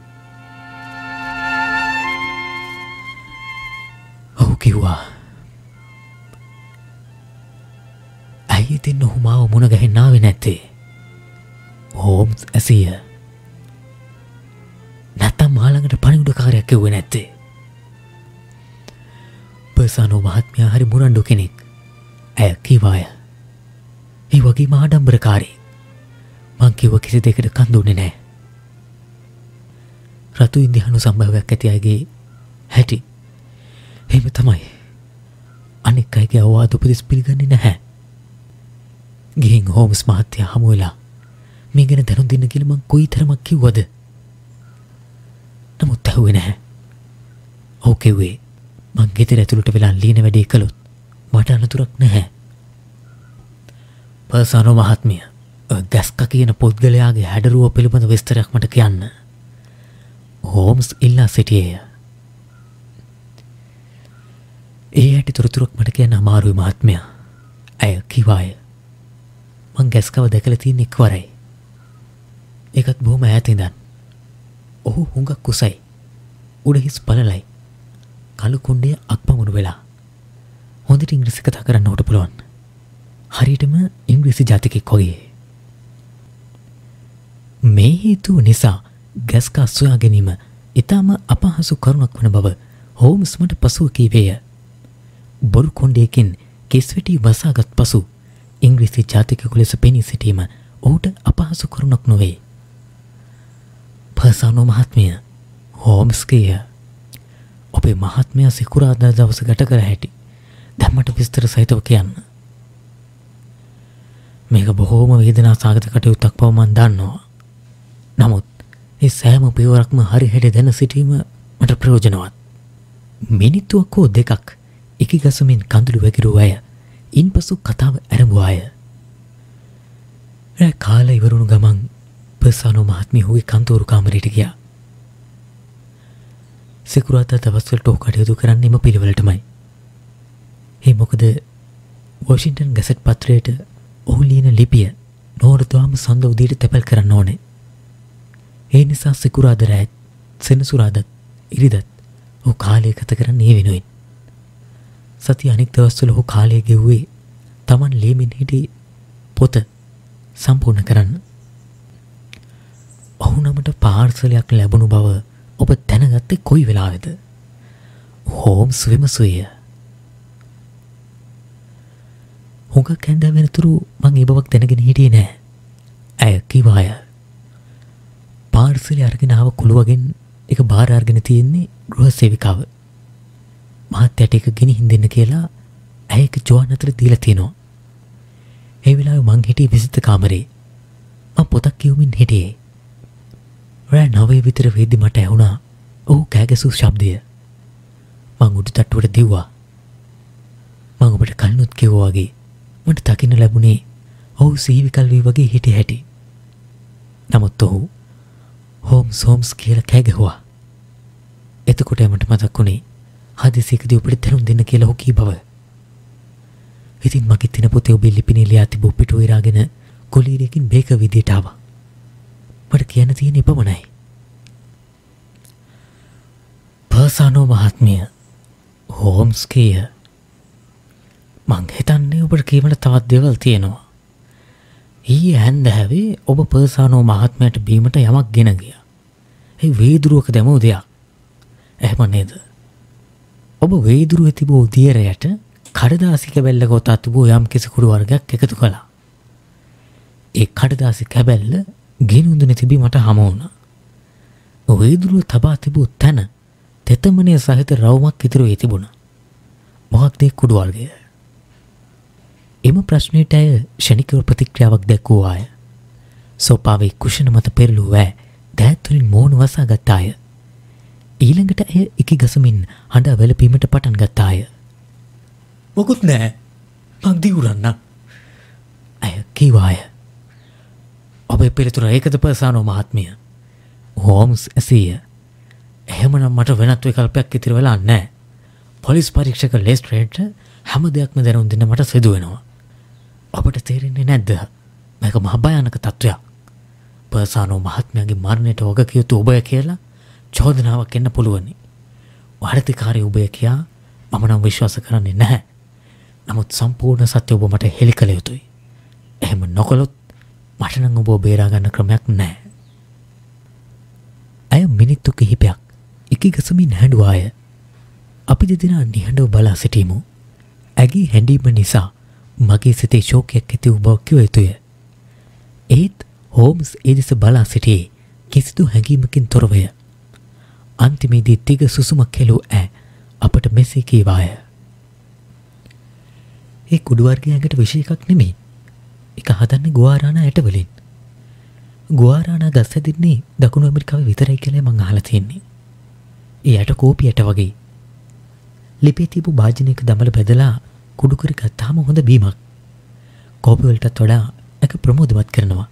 ඔහු කිව්වා ඇයි ඉතින් ඔහු මාව මුණ ගැහෙන්න ආවේ නැත්තේ? හෝම්ස් ඇසිය. නැත්තම් මා ළඟට පණිවිඩකාරයක් කිව්වේ නැත්තේ? පර්සානෝ මහත්මයා හරි මුරණ්ඩු කෙනෙක්. ඇය කිව්වාය. ඒ වගේම ආඩම්බරකාරී. මං කිව්ව කිසි දෙයකට කන් දුන්නේ නැහැ. රතු ඉන්දියානු සම්භවයක් ඇති අයගේ හැටි එහෙම තමයි. අනෙක් අයගේ අවවාද උපදෙස් පිළිගන්නේ නැහැ. ගිහින් හෝම්ස් මහත්තයා හමු වෙලා මේ ගැන දැනුම් දෙන්න කියලා මං කොයිතරමක් කිව්වද? නමුත් ඇහුවේ නැහැ. ඔහු කිව්වේ මං ගෙදර ඇතුළට වෙලා ලියන වැඩේ කළොත් මට අනතුරක් නැහැ. පර්සානෝ මහත්මිය ගැස්කා කියන පුද්ගලයාගේ හැඩරුව පිළිබඳ විස්තරයක් මට කියන්න. හෝම්ස් ඉල්ලා සිටියේය. ඒ ඇටි තොරතුරක් මට කියන්න අමාරුයි මහත්මයා. ඇය කිව්වාය. මං ගැස්කව දැකලා තියෙන එක්වරයි. ඒකත් බොහොම ඈත ඉඳන්. ඔහු හුඟක් කුසයි. උඩ හිස් පළලයි. කළු කොණ්ඩේ අක්පමුණු වෙලා. හොඳට ඉංග්‍රීසි කතා කරන්න උට පුළුවන්. හරියටම ඉංග්‍රීසි ජාතිකෙක් වගේ. මේ හේතුව නිසා ගැස්කා සොයා ගැනීම ඊටම අපහසු කරුණක් වන බව හෝම්ස් මට පසුව කීවේය. බොරු කොණ්ඩයකින් කෙස්වැටි වසාගත් පසු ඉංග්‍රීසි ජාතිකයෙකු ලෙස පෙනී සිටීම ඔහුට අපහසු කරුණක් නොවේ. පර්සානෝ මහත්මිය හෝම්ස්ගේ ඔබේ මහත්මයා සිකුරාදා දවස ගත කර හැටි දැම්මට විස්තර සහිතව කියන්න. මේක බොහෝම වේදනා සාගත කටයුත්තක් බව මන් දන්නවා. නමුත් ඒ සෑම පියවරක්ම හරි හැටි දැන සිටීම මට ප්‍රයෝජනවත්. මිනිත්තුවක් හෝ දෙකක් ඉකිගසමින් කඳුළු වැගිරූ අය ඉන්පසු කතාව ඇරඹුවාය. රෑ කාලය ඉවරුණු ගමන් පර්සානෝ මහත්මිය ඔහුගේ කන්තෝරු කාමරයට ගියා. සිකුරාදා දවස්වලට ඔහු කටයුතු කරන්නේම පිළිවෙලටමයි. ඒ මොකද වොෂින්ටන් ගැසට් පත්‍රයට ඔහු ලියන ලිපිය නෝරතුවාම සඳ උදේට තැපැල් කරන්න ඕනේ. ඒ නිසා සිකුරාදා රෑත් සෙනසුරාදාත් ඉරිදත් ඔහු කාලය ගත කරන්නේ ඒ වෙනුවෙන්. සතිය අනෙක් දවස්වල ඔහු කාලය ගෙව්වේ Taman ලියමින් හිටි පොත සම්පූර්ණ කරන්න. ඔහු නමට පාර්සලයක් ලැබුණු බව ඔබ දැනගත්තේ කොයි වෙලාවෙද? හෝම්ස් විමසුවේ. හුඟක් කැඳ වෙනතුරු මං ඒ බවක් දැනගෙන හිටියේ නෑ. ඇය කිව්වාය. පාර්සලය අරගෙන ආව කුළුවගෙන් එක බාර අරගෙන තියෙන්නේ ගෘහ සේවිකාව. මහත්තයාට ඒක ගෙනිහින් දෙන්න කියලා ඇය එක ජෝන් අතර දීලා තියෙනවා. ඒ වෙලාවේ මං හිටියේ විසිත කාමරේ. මං පොතක් කියවමින් හිටියේ. රෑ 9 විතර වෙද්දි මට ඇහුණා ඔහු කෑගසූ ශබ්දය. මං උඩු තට්ටුවට දිව්වා. මං ඔබට කලිනුත් කිව්වා වගේ මට දකින්න ලැබුණේ ඔහු සීවිකල් වී වගේ හිටිය හැටි. නමුත් ඔහු හෝම්ස් කියලා කෑ ගැහුවා. එතකොට මට මතක් වුණේ හදිසියකදී ඔබට දැනුම් දෙන්න කියලා ඔහු කී බව. ඉතින් මගේ තින පොතේ ඔබේ ලිපිනේ ලියා තිබූ පිටු ඉරාගෙන කොලීරයකින් බේක විදියට ආවා. මට කියන්න තියෙන ඉපමණයි. පර්සානෝ මහත්මිය හෝම්ස් කිය. මං හිතන්නේ ඔබට කියවන තවත් දේවල් තියෙනවා. ඊයේ හැන්දෑවේ ඔබ පර්සානෝ මහත්මයාට බීමට යමක් ගෙන ගියා. ඒ වේදුරුවක දැමූ දෙයක්. එහෙම නේද? ඔබ වේදුරුවේ තිබූ දියරයට කඩදාසි කැබැල්ල ගොතා තිබූ යම් කිසි කුඩු වර්ගයක් එකතු කළා. ඒ කඩදාසි කැබැල්ල ගෙනුඳුනේ තිබී මට හමු වුණා. වේදුරුව තබා තිබූ තැන තෙතමනේ සහිත රවුමක් ඉතුරු වී තිබුණා. මොකක්ද ඒ කුඩු වර්ගය? එම ප්‍රශ්නයට ඇය ෂණිකව ප්‍රතික්‍රියාවක් දැක්වුවාය. සෝපාවේ කුෂණ මත පෙරළූ ඈ දෑත් වලින් මෝන වසා ගත්තාය. ඊළඟට ඇය ඉකිගසමින් හඬ වැළපීමට පටන් ගත්තාය. මොකුත් නෑ. මං දිවුරන්න. ඇය කීවාය. ඔබේ පිළිතුර ඒකද පර්සානෝ මහත්මිය? හෝම්ස් ඇසීය. එහෙමනම් මට වෙනත් විකල්පයක් ඉතිරි වෙලා නැහැ. පොලිස් පරීක්ෂක ලෙස්ට්‍රේට් හැම දෙයක්ම දැනුම් දෙන්න මට සිදු වෙනවා. ඔබට තේරෙන්නේ නැද්ද? මේක මහ භයානක තත්ත්වයක්. පර්සානෝ මහත්මයාගේ මරණයට වගකිය යුතු ඔබය කියලා චෝදනාවක් එන්න පුළුවනි. වාර්තිකාරී ඔබය කියා මම නම් විශ්වාස කරන්නේ නැහැ. නමුත් සම්පූර්ණ සත්‍ය ඔබ මට හෙළි කළ යුතුයි. එහෙම නොකළොත් මට නම් ඔබ බේරා ගන්න ක්‍රමයක් නැහැ. අය මිනිත්තු කිහිපයක් ඉකිගසමින් හැඬුවාය. අපි දෙදෙනා නිහඬව බලා සිටීමු. ඇගේ හැඬීම නිසා මගේ සිතේ ශෝකයක් ඇති වූ බව කිව යුතුය. ඒත් හෝම්ස් ඒ දෙස බලා සිටියේ කිසිදු හැඟීමකින් තොරවය. අන්තිමේදී තිග සුසුමක් හෙළූ ඈ අපට මෙසේ කීවාය. ඒ කුඩු වර්ගය ඇඟට විෂ එකක් නෙමෙයි. ඒක හදන්නේ ගුවාරානා ඇට වලින්. ගුවාරානා ගස් හැදින්නේ දකුණු ඇමරිකාවේ විතරයි කියලා මං අහලා තියෙන්නේ. ඒ ඇට කෝපි ඇට වගේ. ලිපේ තිබු භාජනයක දමල බෙදලා කුඩු කර ගත්තාම හොඳ බීමක්. කෝපි වලටත් වඩා ඒක ප්‍රමෝදවත් කරනවා.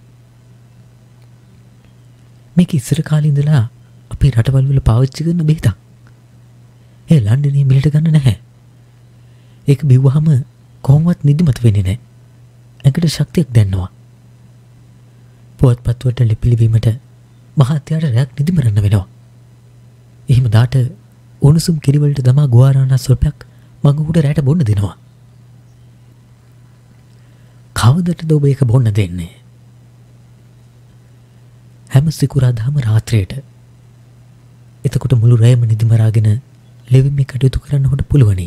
මේක ඉස්සර කාලේ ඉඳලා අපේ රටවල් වල පාවිච්චි කරන බෙහෙතක්. ඒ ලන්ඩනේ මිලට ගන්න නැහැ. ඒක බිව්වහම කොහොමවත් නිදිමත වෙන්නේ නැහැ. ඒකට ශක්තියක් දැනෙනවා. පොත්පත් වලට ලිපි ලිවීමට මහත්යාට රැක් නිදිමරන්න වෙනවා. එහෙම දාට උණුසුම් කිරි වලට දමා ගුවාරානා සොල්පයක් මඟ උඩ රැට බොන්න දෙනවා. කවදටද ඔබ ඒක බොන්න දෙන්නේ? හැම සිකුරාදාම රාත්‍රියට. එතකොට මුළු රැයම නිදිමරාගෙන ලෙවිමේ කටයුතු කරන්න හොට පුළුවනි.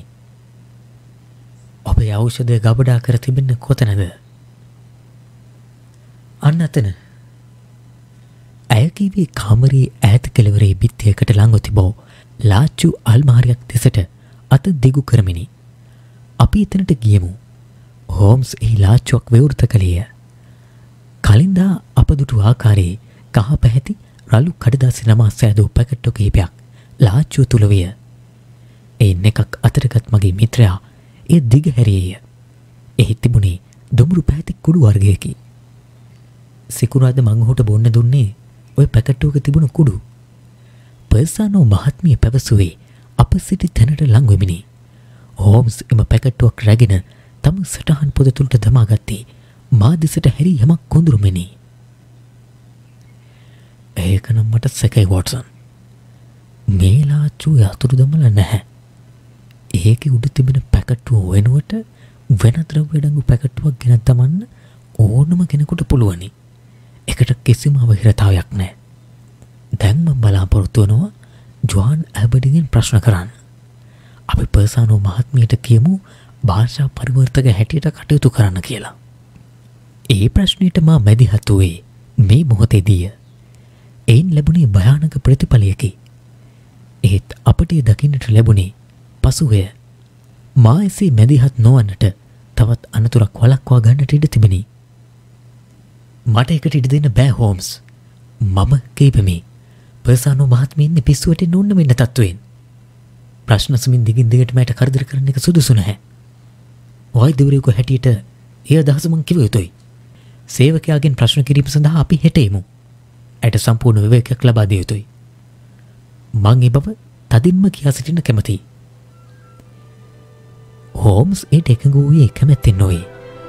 ඔබේ ඖෂධය ගබඩා කර තිබෙන්නේ කොතනද? අන්න අතන. ඇය කීවේ කාමරයේ ඈත කෙළවරේ බිත්තියකට ළඟව තිබූ ලාච්චු අල්මාරියක් දෙසට අත දිගු කරමිනි. අපි එතනට ගියමු. හෝම්ස් ඒ ලාච්චුවක් විවෘත කළේය. කලින්දා අප දුටු ආකාරයේ කහ පැහැති රළු කඩදාසි නමා සෑදූ පැකට්ටු කිහිපයක් ලාච්චුව තුල විය. එයින් එකක් අතරගත් මගේ මිත්‍රයා ඒ දිග හැරියේය. එහි තිබුණේ දුඹුරු පැහැති කුඩු වර්ගයකි. සිකුරාද මං ඔහුට බොන්න දුන්නේ ඔය පැකට්ටුවක තිබුණු කුඩු. පර්සානෝ මහත්මිය පැවසුවේ අප සිටි තැනට ලං වෙමිනි. හෝම්ස් එම පැකට්ටුවක් රැගෙන තම සටහන් පොත තුලට දමා ගත්තේ මා දෙසට හැරී යමක් කොඳුරුමිනි. ඒකනම් මට සැකයි වොට්සන්. මේ ලාච්චුව යතුරු දමලා නැහැ. ඒකේ උඩ තිබෙන පැකට්ටුව වෙනුවට වෙන ද්‍රව්‍ය ඩඟු පැකට්ටුවක් ගෙනත් දමන්න ඕනම කෙනෙකුට පුළුවනි. ඒකට කිසිම අවහිරතාවයක් නැහැ. දැන් මම බලාපොරොත්තු වෙනවා ජොන් ඇබඩිගෙන් ප්‍රශ්න කරන්න. අපි පර්සානෝ මහත්මියට කියමු භාෂා පරිවර්තක හැටියට කටයුතු කරන්න කියලා. ඒ ප්‍රශ්නෙට මා මැදිහත් වූයේ මේ මොහොතේදීය. එයින් ලැබුණේ භයානක ප්‍රතිඵලයකි. ඒත් අපට දකින්නට ලැබුණේ පසුවය. මා එසේ මැදිහත් නොවන්නට තවත් අනතුරක් වළක්වා ගන්නට ඉඩ තිබෙනි. මට ඒකට ඉඩ දෙන්න බෑ හෝම්ස්. මම කීපෙමි. පර්සානෝ මහත්මිය ඉන්නේ පිස්සුවට නොන්න වෙන්න තත්වයෙන්. ප්‍රශ්න සමින් දිගින් දිගට මට කරදර කරන එක සුදුසු නැහැ. වෛද්‍යවරයෙකු හැටියට ඒ අදහස මං කිව යුතුයි. සේවකයාගෙන් ප්‍රශ්න කිරීම සඳහා අපි හෙට එමු. ඇයට සම්පූර්ණ විවේකයක් ලබා දිය යුතුයි. මං ඒ බව තදින්ම කියා සිටින්න කැමතියි. හෝම්ස් ඒට එකඟ වූයේ කැමැත්තෙන් නොවේ.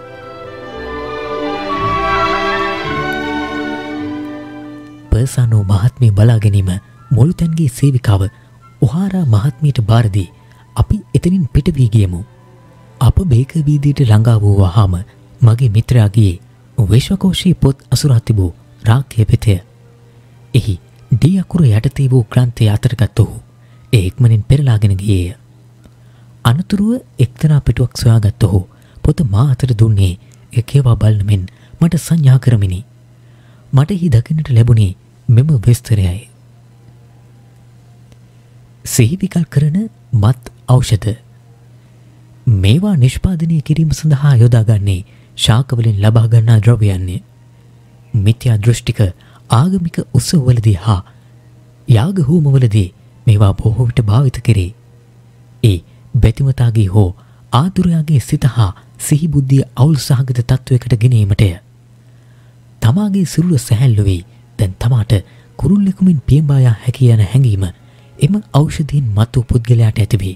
පර්සානෝ මහත්මිය බලා ගැනීම මුළු තැන්ගේ සේවිකාව ඔහාරා මහත්මියට බාර දී අපි එතනින් පිට වී ගියමු. අප බේක වීදියට ළඟා වූ වහාම මගේ මිත්‍රයාගේ විශ්වකෝෂී පොත් අසුරා තිබූ රාක්‍ය පෙතය. එහි ඩී අකුර යටතේ වූ ග්‍රන්ථය අතරගත් ඔහු ඒ ඉක්මනින් පෙරලාගෙන ගියේය. අනතුරුව එක්තරා පිටුවක් සොයාගත් ඔහු පොත මා අතට දුන්නේ ඒ කියවා බලන මෙන් මට සංඥා කරමිනි. මට එහි දකින්නට ලැබුණේ මෙම විස්තරයයි. සිහිවිකල් කරන මත් ඖෂධ. මේවා නිෂ්පාදනය කිරීම සඳහා යොදාගන්නේ ශාකවලින් ලබා ගන්නා ද්‍රව්‍යයන්ය. මිත්‍යා දෘෂ්ටික ආගමික උත්සවවලදී හා යාග හෝමවලදී මේවා බොහෝ විට භාවිත කෙරේ. ඒ බැතිමතාගේ හෝ ආතුරයාගේ සිත හා සිහි බුද්ධිය අවුල් සහගත තත්වයකට ගෙනීමටය. තමාගේ සිරුර සැහැල්ලු වී දැන් තමාට කුරුල්ලෙකුමින් පියඹා යා හැකි යන හැඟීම එම ඖෂධීන් මතු පුද්ගලයාට ඇතිවේ.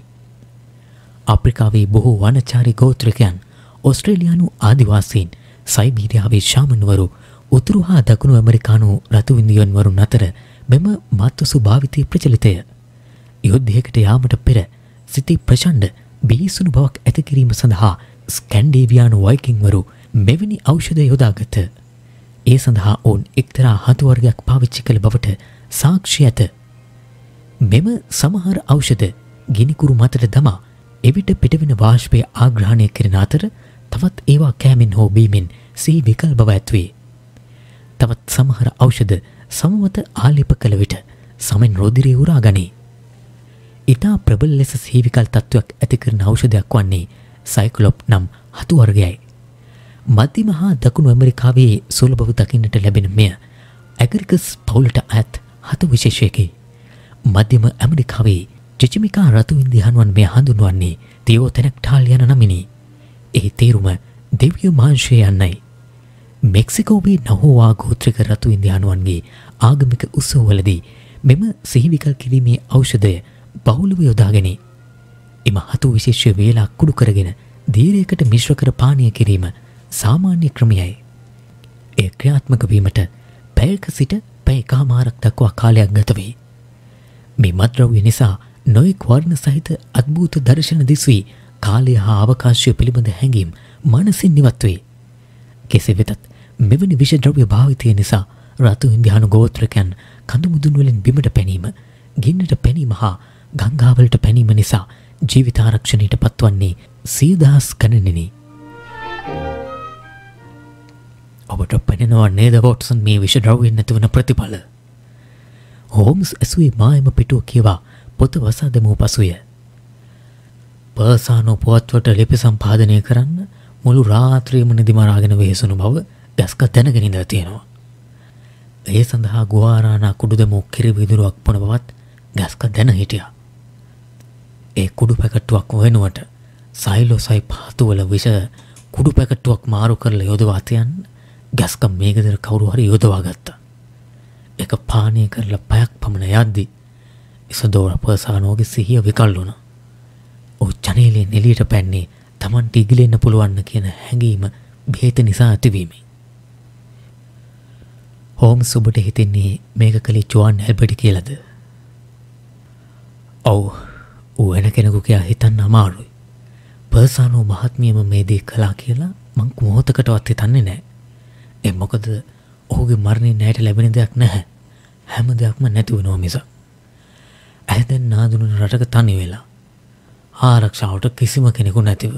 අප්‍රිකාවේ බොහෝ වනචාරී ගෝත්‍රිකයන්, ඕස්ට්‍රේලියානු ආදිවාසීන්, සයිබීරියාවේ ශාමන්වරු, උතුරු හා දකුණු ඇමරිකානු රතුවින්දියන්වරු අතර මෙම මත්වසු භාවිතය ප්‍රචලිතය. යුද්ධයකට යාමට පෙර සිතේ ප්‍රචණ්ඩ බිහිසුණු බවක් ඇති කිරීම සඳහා ස්කැන්ඩේවියානු වයිකින්වරු මෙවැනි ඖෂධ යොදාගත. ඒ සඳහා ඔවුන් එක්තරා හතු වර්ගයක් පාවිච්චි කළ බවට සාක්ෂි ඇත. මෙම සමහර ඖෂධ ගිනිකුරු මතට දමා එවිට පිටවෙන වාෂ්පය ආග්‍රහණය කරන අතර තවත් ඒවා කෑමෙන් හෝ බීමෙන් සිහි විකල් බව ඇත්වේ. තවත් සමහර ඖෂධ සමමත ආලේප කළ විට සමෙන් රොදිරේ උරා ගනී. ඉතා ප්‍රබල ලෙස සිහි විකල් තත්ත්වයක් ඇති කරන ඖෂධයක් වන්නේ සයික්ලොප් නම් හතු වර්ගයයි. මධ්‍යම හා දකුණු ඇමරිකාවේ සුලභව දකින්නට ලැබෙන මෙය ඇගරිකස් පවුලට අයත් හතු විශේෂයකි. මධ්‍යම ඇමරිකාවේ චිචිමිකා රතු ඉන්දියානුවන් මෙය හඳුන්වන්නේ තියෝතැනක්ටාල් යන නමිනි. එහි තේරුම දෙවිය මාංශය යන්නයි. මෙක්සිකෝවේ නහෝවා ගෝත්‍රික රතු ඉන්දියානුවන්ගේ ආගමික උත්සවවලදී මෙම සිහිවිකල් කිරීමේ ඖෂධය බහුලව යොදාගනී. එම හතු විශේෂ වේලා කුඩු කරගෙන දීර්ඝයකට මිශ්‍ර කර පානීය කිරීම සාමාන්‍ය ක්‍රමයයි. එය ක්‍රියාත්මක වීමට පැයක සිට පැය එකමාරක් දක්වා කාලයක් ගත වේ. මේ මත්ද්‍රව්‍ය නිසා නොයෙක් වර්ණ සහිත අద్භූත දර්ශන දිස්වී කාලය හා අවකාශය පිළිබඳ හැඟීම් මනසින් නිවත් වේ. කෙසේ වෙතත් මෙවැනි විෂද්‍රව්‍ය භාවිතය නිසා රතු ඉන්දියානු ගෝත්‍රිකයන් කඳු මුදුන් වලින් බිමට පැනීම, ගින්නට පැනීම හා ගංගාවලට පැනීම නිසා ජීවිතාරක්ෂණයට පත්වන්නේ 100,000 ගණනෙනි. ඔබට පෙනෙනවා නේද වොට්සන් මේ විෂද්‍රව්‍යෙන් නැතිවන ප්‍රතිඵල? හෝම්ස් ඇසුවේ මායම පිටුව කියවා පොත වසා දැමූ පසුය. පර්සානෝ පුවත්වට ලිපි සම්පාදනය කරන්න මුළු රාත්‍රියම නිදිමරාගෙන වෙහෙසුණු බව ගැස්ක දැනගෙන ඉඳලා තියෙනවා. ඒ සඳහා ගුවාරානා කුඩු දැමූ කිරි විදුරුවක් පොන බවත් ගැස්ක දැන හිටියා. ඒ කුඩු පැකට්ටුවක් වෙනුවට සයිලෝසයි පාතුවල විෂ කුඩු පැකට්ටුවක් මාරු කරලා යොදවා තියන්න ගැස්ක මේ ගෙදර කවුරු හරි යොදවා ගත්තා. ඒක පානය කරලා පැයක් පමණ යද්දී ඉසදෝර පර්සානෝගේ සිහිය විකල් වුණා. ඔහු ජනේලයෙන් එළියට පැන්නේ Tamanට ඉගිලෙන්න පුළුවන් කියන හැඟීම බෙහෙත නිසා ඇතිවීමයි. හෝම්ස් ඔබට හිතෙන්නේ මේක කලේ ජෝන් ඇල්බර්ට් කියලාද? ඔව්. ඌ වෙන කෙනෙකු කියලා හිතන්න අමාරුයි. පර්සානෝ මහත්මියම මේ දේ කළා කියලා මං මොහොතකටවත් හිතන්නේ නැහැ. ඒ මොකද ඔහුගේ මරණයෙන් නැයට ලැබෙන දෙයක් නැහැ. හැම දෙයක්ම නැති වෙනවා මිස. ඇය දැන් නාදුන රටක තනි වෙලා. ආරක්ෂාවට කිසිම කෙනෙකු නැතිව.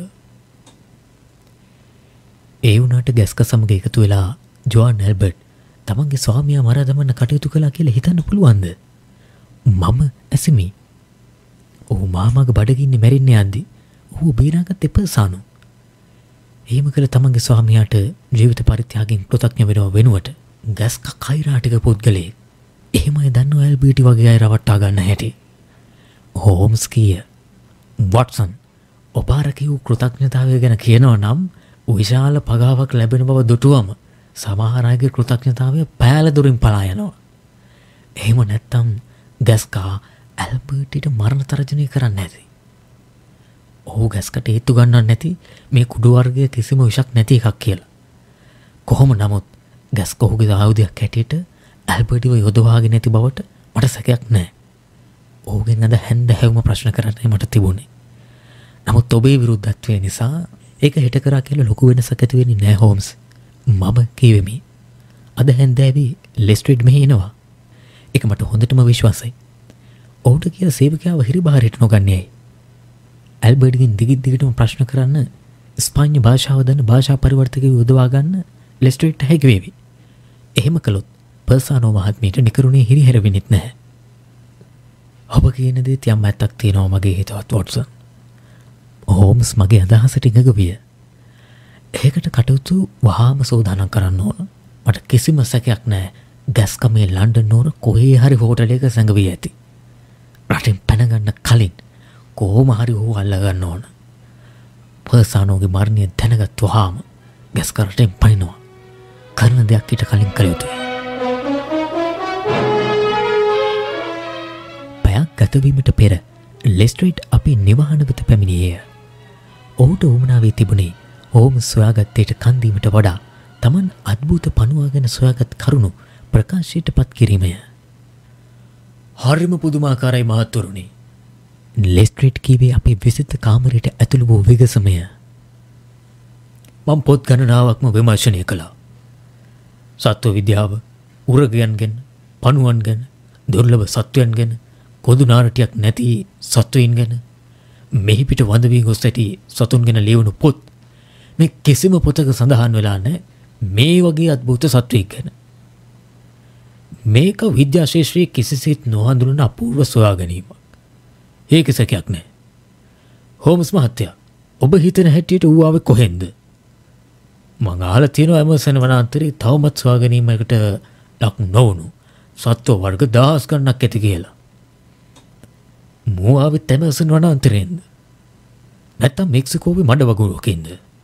ඒ වුණාට ගැස්ක සමග එකතු වෙලා ජෝන් ඇල්බර්ට් තමන්ගේ ස්වාමියා මරා දමන්න කටයුතු කළා කියලා හිතන්න පුළුවන්ද? මම ඇසිමි. ඔහු මාමාගේ බඩගින්නේ මැරෙන්න යද්දි ඔහු බේරාගත්තේ පර්සානෝ. එහෙම කළ තමන්ගේ ස්වාමියාට ජීවිත පරිත්‍යාගයෙන් කෘතඥ වෙනව වෙනුවට ගැස්ක කෛරාටික පුද්ගලයෙක්. එහෙමයි දන්නව ඇල්බර්ට් වගේ අය රවට්ටා ගන්න හැටි. හෝම්ස් කීය. වොට්සන් ඔබ අර කිව් කෘතඥතාවය ගැන කියනවා නම් විශාල පගාවක් ලැබෙන බව දුටුවම සමහර අයගේ කෘතඥතාවය පෑල දුරින් පලා යනවා. එහෙම නැත්තම් ගැස්කා ඇල්බර්ට්ට මරණ තරජනය කරන්නේ නැති. ඔහු ගැස්කට හේතු ගන්නන්නේ නැති මේ කුඩු වර්ගයේ කිසිම විෂක් නැති එකක් කියලා. කොහොම නමුත් ගැස්ක ඔහුගේ ආයුධයක් හැටියට ඇල්බර්ට්ව යොදවාගෙන නැති බවට මට සැකයක් නැහැ. ඔහුගෙන් අද හැන්ද හැවුම ප්‍රශ්න කරන්නයි මට තිබුණේ. නමුත් ඔබේ විරුද්ධත්වය නිසා ඒක හෙට කරා කියලා ලොකු වෙනසක් ඇති වෙන්නේ නැහැ හෝම්ස්. මම කියවෙමි. අද හැන්දෑවේ ලෙස්ට්‍රීඩ් මෙහි එනවා. ඒක මට හොඳටම විශ්වාසයි. ඔහුට කියලා සේවකයාව හිරිබාරයට නොගන්නේ ඇයි? ඇල්බර්ට්ගෙන් දිගටම ප්‍රශ්න කරන්න ස්පාඤ්ඤ භාෂාව දන්න භාෂා පරිවර්තකයෙකු යොදවා ගන්න ලෙස්ට්‍රීඩ්ට හැකි වේවි. එහෙම කළොත් පර්සානෝ මහත්මියට නිකරුණේ හිරිහැර වෙන්නේ නැහැ. ඔබ කියන දේ තියම් ඇත්තක් තියෙනවා මගේ හිතවත් වොට්සන්. හෝම්ස් මගේ අදහසට එකඟ විය. ඒකට කටයුතු වහාම සෝදානම් කරන්න ඕන. මට කිසිම සැකයක් නැහැ. ගැස්ක මේ ලන්ඩන් නුවර කොහේ හරි හෝටලයක සැඟවී ඇති. රටින් පැන ගන්න කලින් කොහොම හරි ඔහු අල්ලා ගන්න ඕන. පර්සානෝගේ මරණය දැනගත් වහාම ගැස්ක රටින් පනිනවා. කරන දෙයක් ඊට කලින් කළ යුතුයි. ගතවීමට පෙර ලෙස්ට්‍රීඩ් අපේ නිවහන වෙත පැමිණියේය. ඔහුට උමනා වී තිබුණේ හෝම්ස් සොයාගත්තේට කන්දීමට වඩා තමන් අద్භූත පනුවා ගැන සොයාගත් කරුණු ප්‍රකාශයට පත් කිරීමය. හරිම පුදුමාකාරයි මහත්තුරුනි. ලෙස්ට්‍රීඩ් කීවේ අපේ විසිත කාමරයට ඇතුළු වූ විගසමය. මම පොත් ගණනාවක්ම විමර්ශනය කළා. සත්ව විද්‍යාව, උරගයන් ගැන, පණුවන් ගැන, දුර්ලභ සත්වයන් ගැන, කොදු නාරටියක් නැති සත්වයින් ගැන, මෙහි පිට වඳ වී ගොස් ඇති සතුන් ගැන ලියවුණු පොත් මේ කිසිම පොතක සඳහන් වෙලා නැහැ මේ වගේ අద్භූත සත්වයෙක් ගැන. මේක විද්‍යා ශාස්ත්‍රයේ කිසිසේත් නොහඳුනන අපූර්ව සොයා ගැනීමක්. ඒක සැකයක් නැහැ. හෝම්ස් මහත්තයා, ඔබ හිතන හැටියට ඌ ආවේ කොහෙන්ද? මං අහලා තියෙනවා ඇමසන් වනාන්තරේ තවමත් සොයා ගැනීමකට ලක් නොවුණු සත්ව වර්ග දහස් ගණනක් ඇති කියලා. මූ ආවේ ඇමසන් වනාන්තරෙන්ද? නැත්නම් මෙක්සිකෝවේ මඩ වගුරුවකින්ද?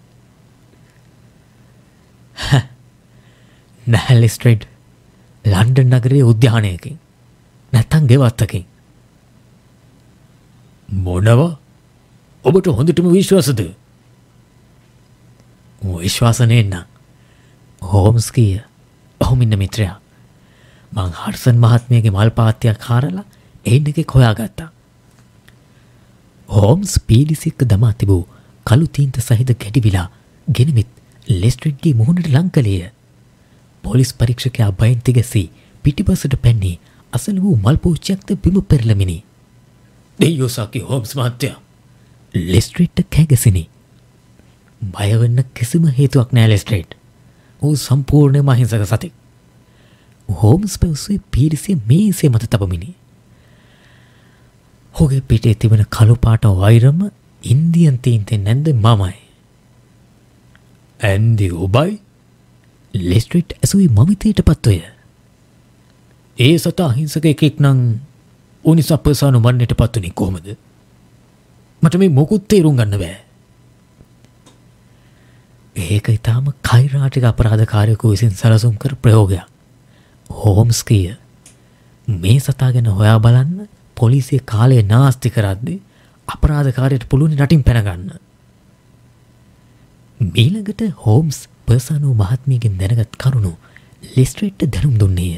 නැහැ ලෙස්ට්‍රීඩ්. ලන්ඩන් නගරයේ උද්‍යානයකින්. නැත්නම් ගෙවත්තකින්. මොනවා? ඔබට හොඳටම විශ්වාසද? විශ්වාස නේන්න. හෝම්ස් කීය. ඔහු මින්න මිත්‍රයා. මං හර්සන් මහත්මියගේ මල් පාත්තියක් හාරලා එයින් එකෙක් හොයාගත්තා. හෝම්ස් පීලිසික දමා තිබූ කළු තීන්ත සහිත ගැඩිවිලා ගෙනවිත් ලෙස්ට්‍රීඩ්ගේ මුහුණට ලං කළේය. පොලිස් පරීක්ෂකයා බයෙන් තිගැසී පිටිපසට පැන්නේ අසල වූ මල් පෝච්චියක්ද බිම පෙරළමිනි. දෙයියෝ සාකි හෝම්ස් මහත්තයා. ලෙස්ට්‍රීඩ්ට කෑගැසිනි. බය වෙන්න කිසිම හේතුවක් නෑ ලෙස්ට්‍රීඩ්. ඌ සම්පූර්ණයෙන්ම අහිංසක සතෙක්. හෝම්ස් පැවසුවේ පීරිසිය මේසේ මත තබමිනි. ඔහුගේ පිටේ තිබෙන කළු පාට වෛරම ඉන්දියන් තීන්තෙන් නැන්ද මමයි. ඇන්දි ඔබයි? ලෙස්ට්‍රීට් ඇසුයි මවිතයට පත්වය. ඒ සතා අහිංසක එකෙක් නම් උනිසා පර්සානු මරණයට පත්වුණේ කොහොමද? මට මේ මොකුත් තේරුම් ගන්න බෑ. ඒක ඊටාම කෛරාටික අපරාධකාරයෙකු විසින් සැලසුම් කර ප්‍රයෝගයක්. හෝම්ස් කිය මේ සතා ගැන හොයා බලන්න පොලිසිය කාලය නාස්ති කරද්දී අපරාධකාරයට පුළුවන් රටින් පැන ගන්න. මීළඟට හෝම්ස් පර්සානු මහත්මියගෙන් දැනගත් කරුණු ලෙස්ට්‍රීට්ට දැනුම් දුන්නේය.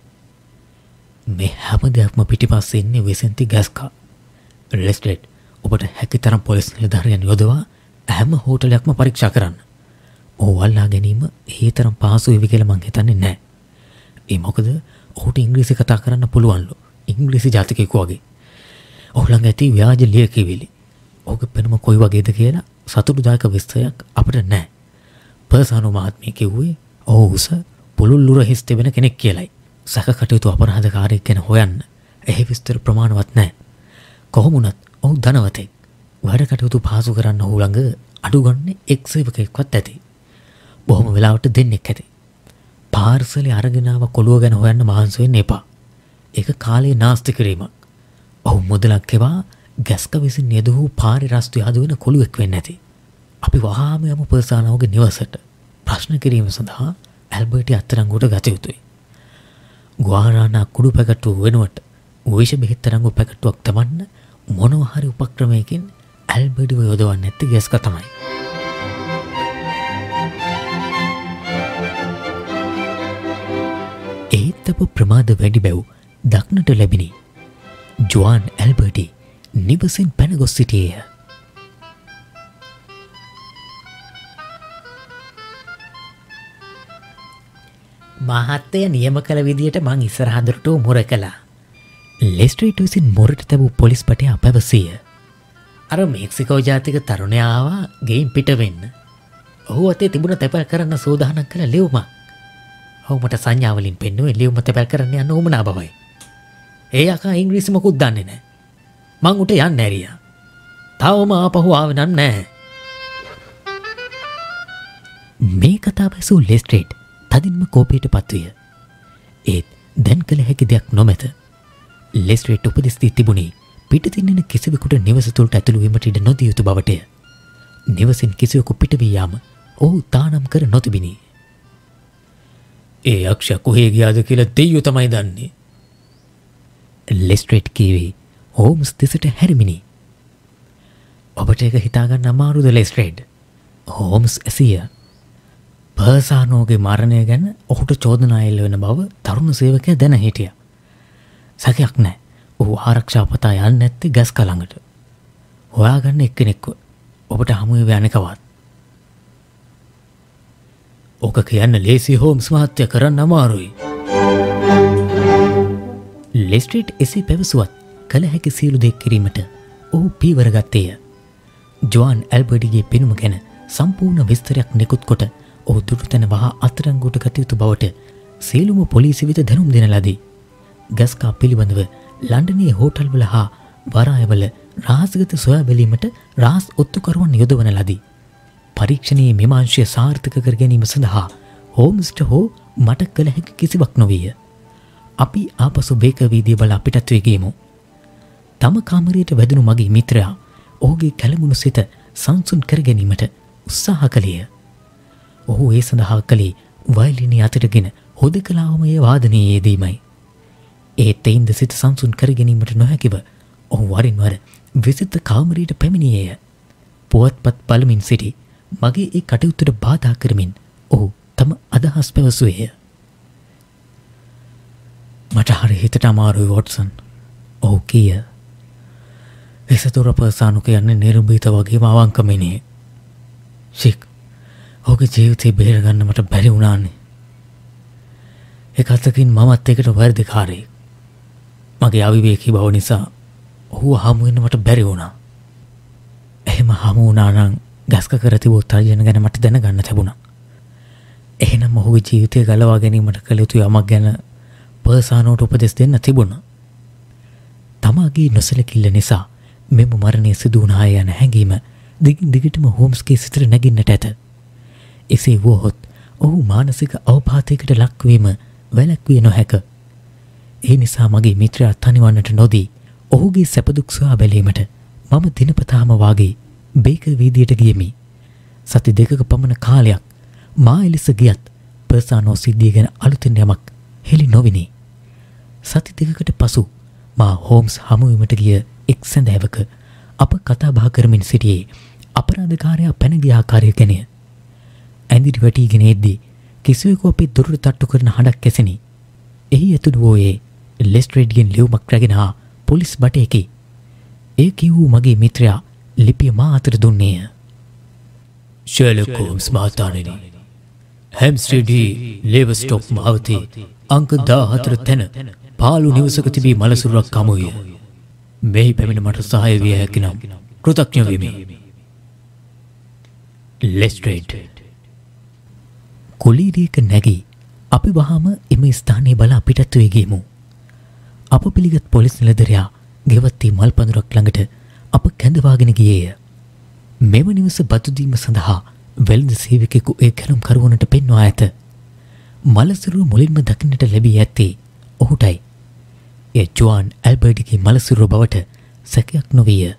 මේ හැම දෙයක්ම පිටිපස්සේ ඉන්නේ විසෙන්ති ගැස්කා. ලෙස්ට්‍රීට් ඔබට හැකිතරම් පොලිස් නිලධාරියන් යොදවා හැම හෝටලයක්ම පරීක්ෂා කරන්න. ඔහු අල්ලා ගැනීම ඒ තරම් පහසු වෙවි කියලා මං හිතන්නේ නැහැ. ඒ මොකද ඔහුට ඉංග්‍රීසි කතා කරන්න පුළුවන්ලු. ඉංග්‍රීසි ජාතිකයෙකු වගේ. ඔහු ළඟ ඇති ව්‍යාජ ලියකියවිලි. ඔහුගේ පෙනුම කොයි වගේද කියලා සතුටුදායක විස්තරයක් අපිට නැහැ. පර්සානු මහත්මිය කිව්වේ ඔහු උස පුළුල්ලුර හිස් තිබෙන කෙනෙක් කියලයි. සැකකටයුතු අපරාධකාරයෙක් ගැන හොයන්න එහි විස්තර ප්‍රමාණවත් නැහැ. කොහොම වුණත් ඔහු ධනවතෙක්. වැඩ කටයුතු පහසු කරන්න ඔහු ළඟ අඩු ගන්න එක් සේවකයෙක්වත් ඇති. බොහොම වෙලාවට දෙන්නෙක් ඇති. පාර්සලේ අරගෙන ආව කොළුව ගැන හොයන්න මහන්සි වෙන්න එපා. ඒක කාලේ නාස්ති කිරීමක්. ඔහු මුදලක් කෙවා ගැස්ක විසින් යෙදූ පාරේ රස්තු යහදු වෙන කොළුවෙක් වෙන්න ඇති. අපි වහාම යමු පර්සානාවගේ නිවසට. ප්‍රශ්න කිරීම සඳහා ඇල්බර්ටි අත්අඩංගුවට ගත යුතුයි. ගුවාරානා කුඩු පැකට්ටුව වෙනුවට විෂ බෙහෙත් තරංගු පැකට්ටුවක් තබන්න මොනවා හරි උපක්‍රමයකින් ඇල්බර්ටිව යොදවන්න නැති ගැස්ක තමයි. ඒත් අප ප්‍රමාද වැඩි බැව් දක්නට ලැබිණි. ජුවාන් ඇල්බර්ටි නිවසින් පැන ගොස් සිටියේය. මහත්තය නියම කළ විදියට මං ඉස්සරහදරට මොර කළා. ලෙස්ට්‍රීට් විසින් මොරට තැබූ පොලිස් පටයා පැවසීය. අර මෙක්සිකෝ ජාතික තරුණයා ආවා ගෙයින් පිට වෙන්න. ඔහු අතේ තිබුණ තැපැල් කරන්න සූදානම් කළ ලියුමක්. ඔහු මට සංඥාවලින් පෙන්නුවේ ලියුම තැපැල් කරන්න යන්න උවමනා බවයි. ඒ යකා ඉංග්‍රීසි මොකුත් දන්නේ නැහැ. මං උට යන්න ඇරියා. තාවම ආපහු ආවේ නැහැ. මේ කතාව ඇසූ ලෙස්ට්‍රීට් තදින්ම කෝපයට පත්විය. ඒත් දැන් කළ හැකි දෙයක් නොමැත. ලෙස්ට්‍රීට් උපදෙස් දී තිබුණේ පිටතින් එන කිසිවෙකුට නිවස තුළට ඇතුළු වීමට ඉඩ නොදිය යුතු බවටය. නිවසින් කිසිවෙකු පිට වී යාම ඔහු තානම් කර නොතිබිනි. ඒ යක්ෂ කොහේ ගියාද කියලා දෙයියෝ තමයි දන්නේ. ලෙස්ට්‍රීට් කීවේ හෝම්ස් දෙසට හැරිමිනි. ඔබට ඒක හිතාගන්න අමාරුද ලෙස්ට්‍රීට්? හෝම්ස් ඇසිය. පර්සානෝගේ මරණය ගැන ඔහුට චෝදනා එල්ල වෙන බව තරුණ සේවකයා දැන හිටියා. සැකයක් නැහැ. ඔහු ආරක්ෂා පතා යන්නේ නැත්තේ ගැස්කා ළඟට. හොයාගන්න එක්කෙනෙක්ව ඔබට හමු වෙව යන්නකවත්. ඕක කියන්න ලේසි හෝම්ස් මහත්තයා කරන්න අමාරුයි. ලෙස්ට්‍රීට් එසේ පැවසුවත් කල හැකි සියලු දේ කිරීමට ඔහු පීවර ගත්තේය. ජුවාන් ඇල්බර්ටිගේ පෙනුම ගැන සම්පූර්ණ විස්තරයක් නිකුත් කොට ඔහු දුටුතැන වහා අත්අඩංගුවට ගත යුතු බවට සියලුම පොලිසිය වෙත දැනුම් දෙන ලදී. ගැස්කා පිළිබඳව ලන්ඩනයේ හෝටල්වල හා වරායවල රහස්ගත සොයා බැලීමට රහස් ඔත්තුකරුවන් යොදවන ලදී. පරීක්ෂණයේ මෙම අංශය සාර්ථක කර ගැනීම සඳහා හෝම්ස්ට හෝ මට කළ හැකි කිසිවක් නොවිය. අපි ආපසු බේකර් වීදිය බලා පිටත් වී ගියෙමු. තම කාමරයට වැදුණු මගේ මිත්‍රයා ඔහුගේ කැළඹුණු සිත සංසුන් කර ගැනීමට උත්සාහ කළේය. ඔහු ඒ සඳහා කළේ වයලිනය අතටගෙන හුදකලාවමය වාදනයේ යෙදීමයි. ඒත් එයින්ද සිත සංසුන් කර ගැනීමට නොහැකිව ඔහු වරින් වර විසිත කාමරයට පැමිණියේය. පුවත්පත් බලමින් සිටි මගේ ඒ කටයුත්තට බාධා කරමින් ඔහු තම අදහස් පැවසුවේය. මට හරි හිතට අමාරුයි වොට්සන්. ඔහු කීය. එසතුර පර්සානු කියන්නේ නිර්භීත වගේම අවංකමිනේ. ශික් ඔහුගේ ජීවිතේ බේරගන්න මට බැරි වුණානේ. ඒක අතකින් මමත් ඒකට වර්ධකාරයෙක්. මගේ අවිවේකී බව නිසා ඔහුව හමු වෙන්න මට බැරි වුණා. එහෙම හමු වුණා නම් ගැස්ක කර තිබූ තර්ජන ගැන මට දැනගන්න තිබුණා. එහෙනම් ඔහුගේ ජීවිතය ගලවා ගැනීමට කළ යුතු යමක් ගැන පර්සානෝට උපදෙස් දෙන්න තිබුණා. තමාගේ නොසලකිල්ල නිසා මෙම මරණය සිදු වුණා යන හැඟීම දිගින් දිගටම හෝම්ස්ගේ සිතට නැගින්නට ඇත. එසේ වුවහොත් ඔහු මානසික අවපාතයකට ලක්වීම වැළැක්විය නොහැක. ඒ නිසා මගේ මිත්‍රයා තනිවන්නට නොදී ඔහුගේ සැපදුක් සොයා බැලීමට මම දිනපතාම වාගේ බේකර් වීදියට ගියමි. සති දෙකක පමණ කාලයක් මා එලෙස ගියත් පර්සානෝ සිද්ධිය ගැන අලුතෙන් යමක් හෙළි නොවිනි. සති දෙකකට පසු මා හෝම්ස් හමුවීමට ගිය එක් සැඳෑවක අප කතා බහ කරමින් සිටියේ අපරාධකාරයා පැන ගිය ආකාරය ගැනය. ඇඳිරි වැටීගෙන එද්දී කිසිවෙකු අපේ දොරට තට්ටු කරන හඬක් ඇසිනි. එහි ඇතුළු වූයේ ලෙස්ට්‍රේඩ්ගෙන් ලියුමක් රැගෙන ආ පොලිස් බටයකි. ඒ කිව්වූ මගේ මිත්‍රයා ලිපිය මා අතට දුන්නේය. ෂර්ලොක් හෝම්ස් මහතාණෙනි, හැම්ස්ට්‍රේඩි ලේවස්ටොක් මාවතේ අංක 14 තැන පාළු නිවසක තිබී මලසිරුරක් හමුවිය. මෙහි පැමිණ මට සහාය විය හැකි නම් කෘතඥ වෙමි. ලෙස්ට්‍රේඩ්. කුලීරියක නැගී අපි වහාම එම ස්ථානයේ බලා පිටත්ව ගියමු. අප පිළිගත් පොලිස් නිලධරයා ගෙවත්තේ මල් පඳුරක් ළඟට අප කැඳවාගෙන ගියේය. මෙම නිවස බදු දීම සඳහා වෙළඳ සේවකයෙකු ඒ කැලුම් කරුවනට පෙන්වා ඇත. මලසිරුර මුලින්ම දකින්නට ලැබී ඇත්තේ ඔහුටයි. ඒ ජුවාන් ඇල්බර්ට්ගේ මලසිරුර බවට සැකයක් නොවිය.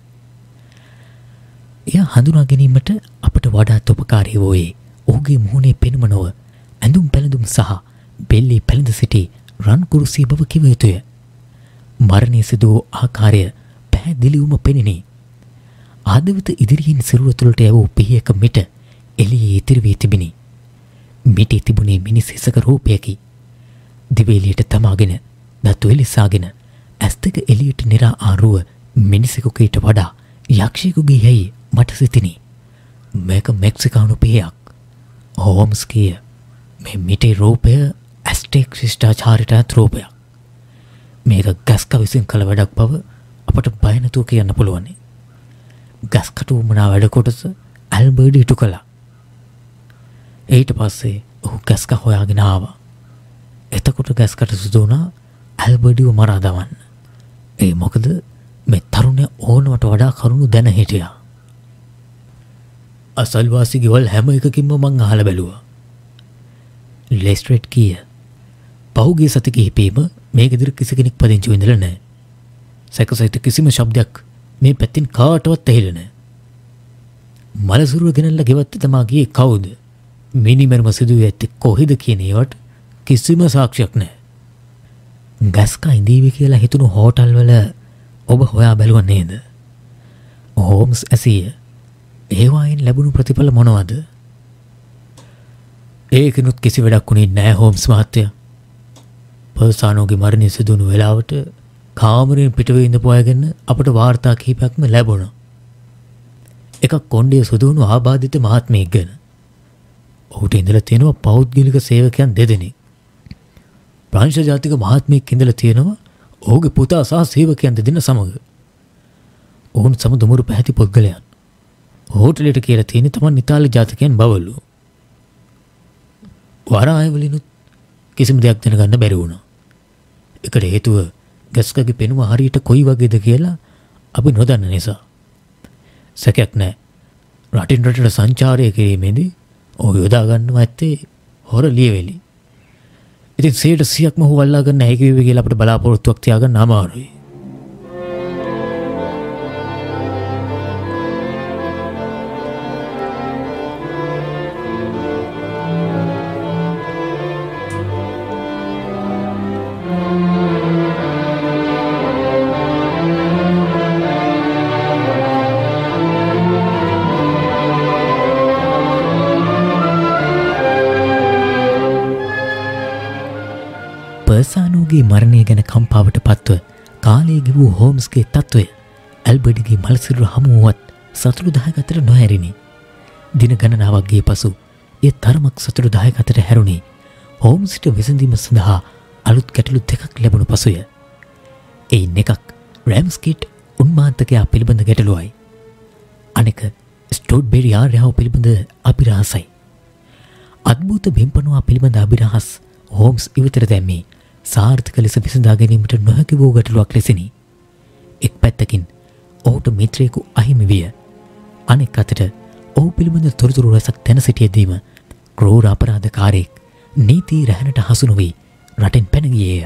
එය හඳුනා ගැනීමට අපට වඩාත් උපකාරී වූයේ ඔහුගේ මුහුණේ පෙනුම නොව ඇඳුම් පැළඳුම් සහ බෙල්ලේ පැළඳ සිටි රන් කුරුසිය බව කිව යුතුය. මරණය සිදු වූ ආකාරය පැහැදිලිවම පෙනිනි. ආදවත ඉදිරියෙන් සිරුර තුළට යවූ පිහියක මිට එළියේ ඉතිරි වී තිබිනි. මිටේ තිබුණේ මිනිස් හිසක රූපයකි. දිවේලියට තමාගෙන දතු එලිසාගෙන ඇස් දෙක එළියට නිරා ආරුව මිනිසෙකුට වඩා යක්ෂයෙකුගේ හැයි මට සිතිනි. මේක මෙක්සිකානු පිහියක්. හෝම්ස් කිය මේ මිටේ රූපය ඇස්ටෙක් ශිෂ්ටාචාරයට ඇත් රූපයක්. මේක ගස්ක විසින් කළ වැඩක් බව අපට බය නැතුව කියන්න පුළුවන්. ගස්කට උමනා වැඩ කොටස ඇල්බර්ට් ඉටු කළා. ඊට පස්සේ ඔහු ගස්ක හොයාගෙන ආවා. එතකොට ගස්කට සුදු වුණා ඇල්බර්ට්ව මරා දමන්න. ඒ මොකද මේ තරුණයා ඕනවට වඩා කරුණු දැන හිටියා. අසල්වාසි ගෙවල් හැම එකකින්ම මං අහලා බැලුවා. ලෙස්ට්‍රේඩ් කීය. පහුගිය සති කිහිපෙම මේ ගෙදර කිසි කෙනෙක් පදිංචි වෙන්නල නැහැ. සැකසහිත කිසිම ශබ්දයක් මේ පැත්තෙන් කාටවත් ඇහිලා නැහැ. මලසිරුර ගෙනල්ලා ගෙවත්තේ තමා ගියේ කවුද? මිනිමරම සිදුවේ ඇත්තේ කොහෙද කියන ඒවට කිසිම සාක්ෂියක් නැහැ. ගස්කා ඉඳීවි කියලා හිතුණු හෝටල් වල ඔබ හොයා බැලුවා නේද? හෝම්ස් ඇසිය. ඒවායින් ලැබුණු ප්‍රතිඵල මොනවද? ඒකිනුත් කිසි වැඩක් වුණේ නැහැ හෝම්ස් මහත්තයා. පර්සානෝගේ මරණය සිදුණු වෙලාවට කාමරයෙන් පිටවේ ඉඳපු අයගෙන අපට වාර්තා කිහිපයක්ම ලැබුණා. එකක් කොණ්ඩේ සුදුණු ආබාධිත මහත්මයෙක් ගැන. ඔහුට ඉඳලා තියෙනවා පෞද්ගලික සේවකයන් දෙදෙනෙක්. ප්‍රංශ ජාතික මහත්මයෙක් ඉඳලා තියෙනවා ඔහුගේ පුතා සහ සේවකයන් දෙදෙනා සමග. ඔවුන් සම දුමුරු පැහැති පුද්ගලයන්. හෝටලෙට කියලා තියෙන තමන් ඉතාලි ජාතිකයන් බවලු. වරාය වලිනුත් කිසිම දෙයක් දැනගන්න බැරි වුණා. ඒකට හේතුව ගස්කගේ පෙනුම හරියට කොයි වගේද කියලා අපි නොදන්න නිසා. සැකයක් නැහැ. රටින් රටට සංචාරය කිරීමේදී ඔහු යොදා ගන්නවා ඇත්තේ හොර ලියවිලි. ඉතින් 100%ක්ම ඔහු වල්ලා ගන්න හැකි වේවි කියලා අපිට බලාපොරොත්තුවක් තියාගන්න අමාරුයි. පර්සානෝගේ මරණය ගැන කම්පාවට පත්ව කාලයේ ගෙවූ හෝම්ස්ගේ තත්ත්වය ඇල්බර්ට්ගේ මලසිරුර හමුවත් සතුටුදායක අතර නොහැරිනි. දින ගණනාවක් ගිය පසු ඒ තරමක් සතුටුදායක අතර හැරුණේ හෝම්ස්ට විසඳීම සඳහා අලුත් ගැටලු දෙකක් ලැබුණු පසුය. එයින් එකක් රෑම්ස්කිට් උන්මාන්තකයා පිළිබඳ ගැටලුවයි. අනෙක ස්ටෝඩ්බෙරි ආර්යාව පිළිබඳ අභිරහසයි. අද්භූත බිම්පනවා පිළිබඳ අභිරහස් හෝම්ස් ඉවතර දැම්මේ සාර්ථක ලෙස විසඳා ගැනීමට නොහැකි වූ ගැටලුවක් ලෙසිනි. එක් පැත්තකින් ඔහුට මිත්‍රයෙකු අහිමි විය. අනෙක් අතට ඔහු පිළිබඳ තොරතුරු රැසක් දැන සිටියදීම ක්‍රූර අපරාධකාරයෙක් නීති රැහැනට හසු නොවී රටෙන් පැන ගියේය.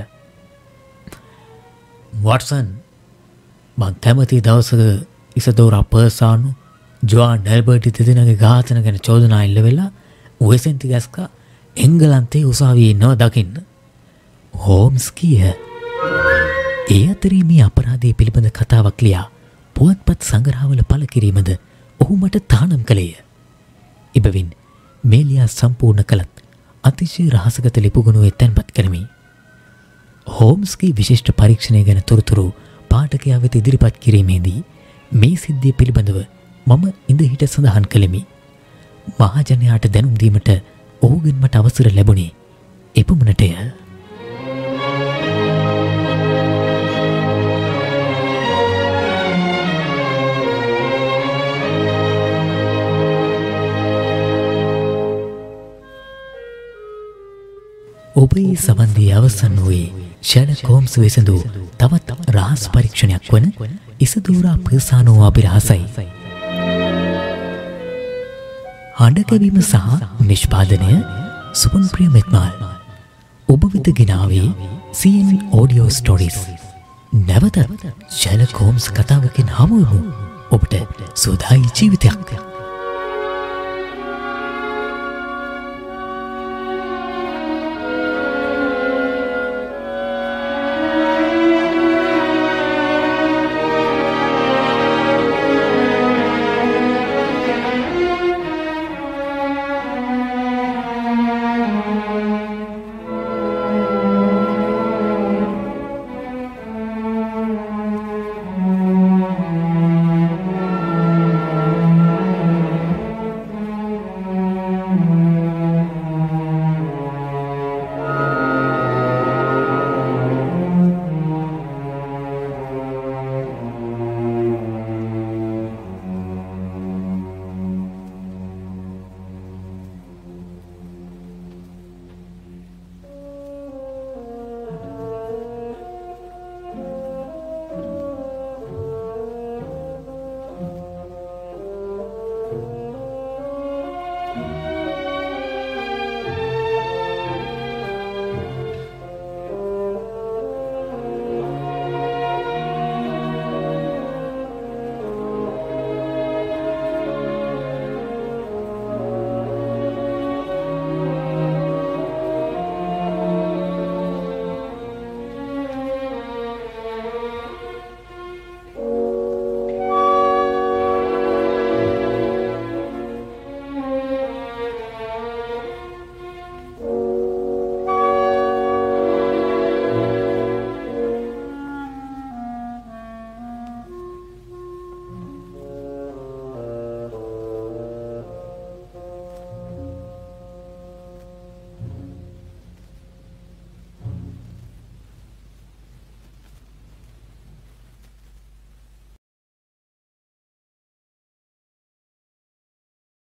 වොට්සන්, මං කැමති දවසක ඉසදෝරා පර්සානු ජෝන් ඩෙල්බර්ටි දෙදෙනාගේ ඝාතන ගැන චෝදනා එල්ල වෙලා වෙසෙන්ති ගැස්කා එංගලන්තයේ උසාවියේ ඉන්නව දකින්න. හෝම්ස් කීය. ඒ අතරේ මේ අපරාධය පිළිබඳ කතාවක් ලියා පුවත්පත් සංග්‍රහවල පළ කිරීමද ඔහු මට තහනම් කළේය. එබැවින් මේ ලියා සම්පූර්ණ කළත් අතිශය රහසගත ලිපුගුණුවේ තැන්පත් කරමි. හෝම්ස්ගේ විශිෂ්ට පරීක්ෂණය ගැන තොරතුරු පාඨකයා වෙත ඉදිරිපත් කිරීමේදී මේ සිද්ධිය පිළිබඳව මම ඉඳහිට සඳහන් කළෙමි. මහජනයාට දැනුම් දීමට ඔහුගෙන් මට අවසර ලැබුණේ එපමණටය. ඔබේ සමන්දී අවසන් වූයේ ෂර්ලොක් හෝම්ස් විසඳූ තවත් රහස් පරීක්ෂණයක් වන ඉසදෝරා පර්සානෝ අභිරහසයි. හඬකැවීම සහ නිෂ්පාදනය සුපන් ප්‍රිය මෙත්මාල්. ඔබ වෙත ගෙනාවේ CN Audio Stories. නැවතත් ෂර්ලොක් හෝම්ස් කතාවකින් හමුවෙමු. ඔබට සුවදායි ජීවිතයක්.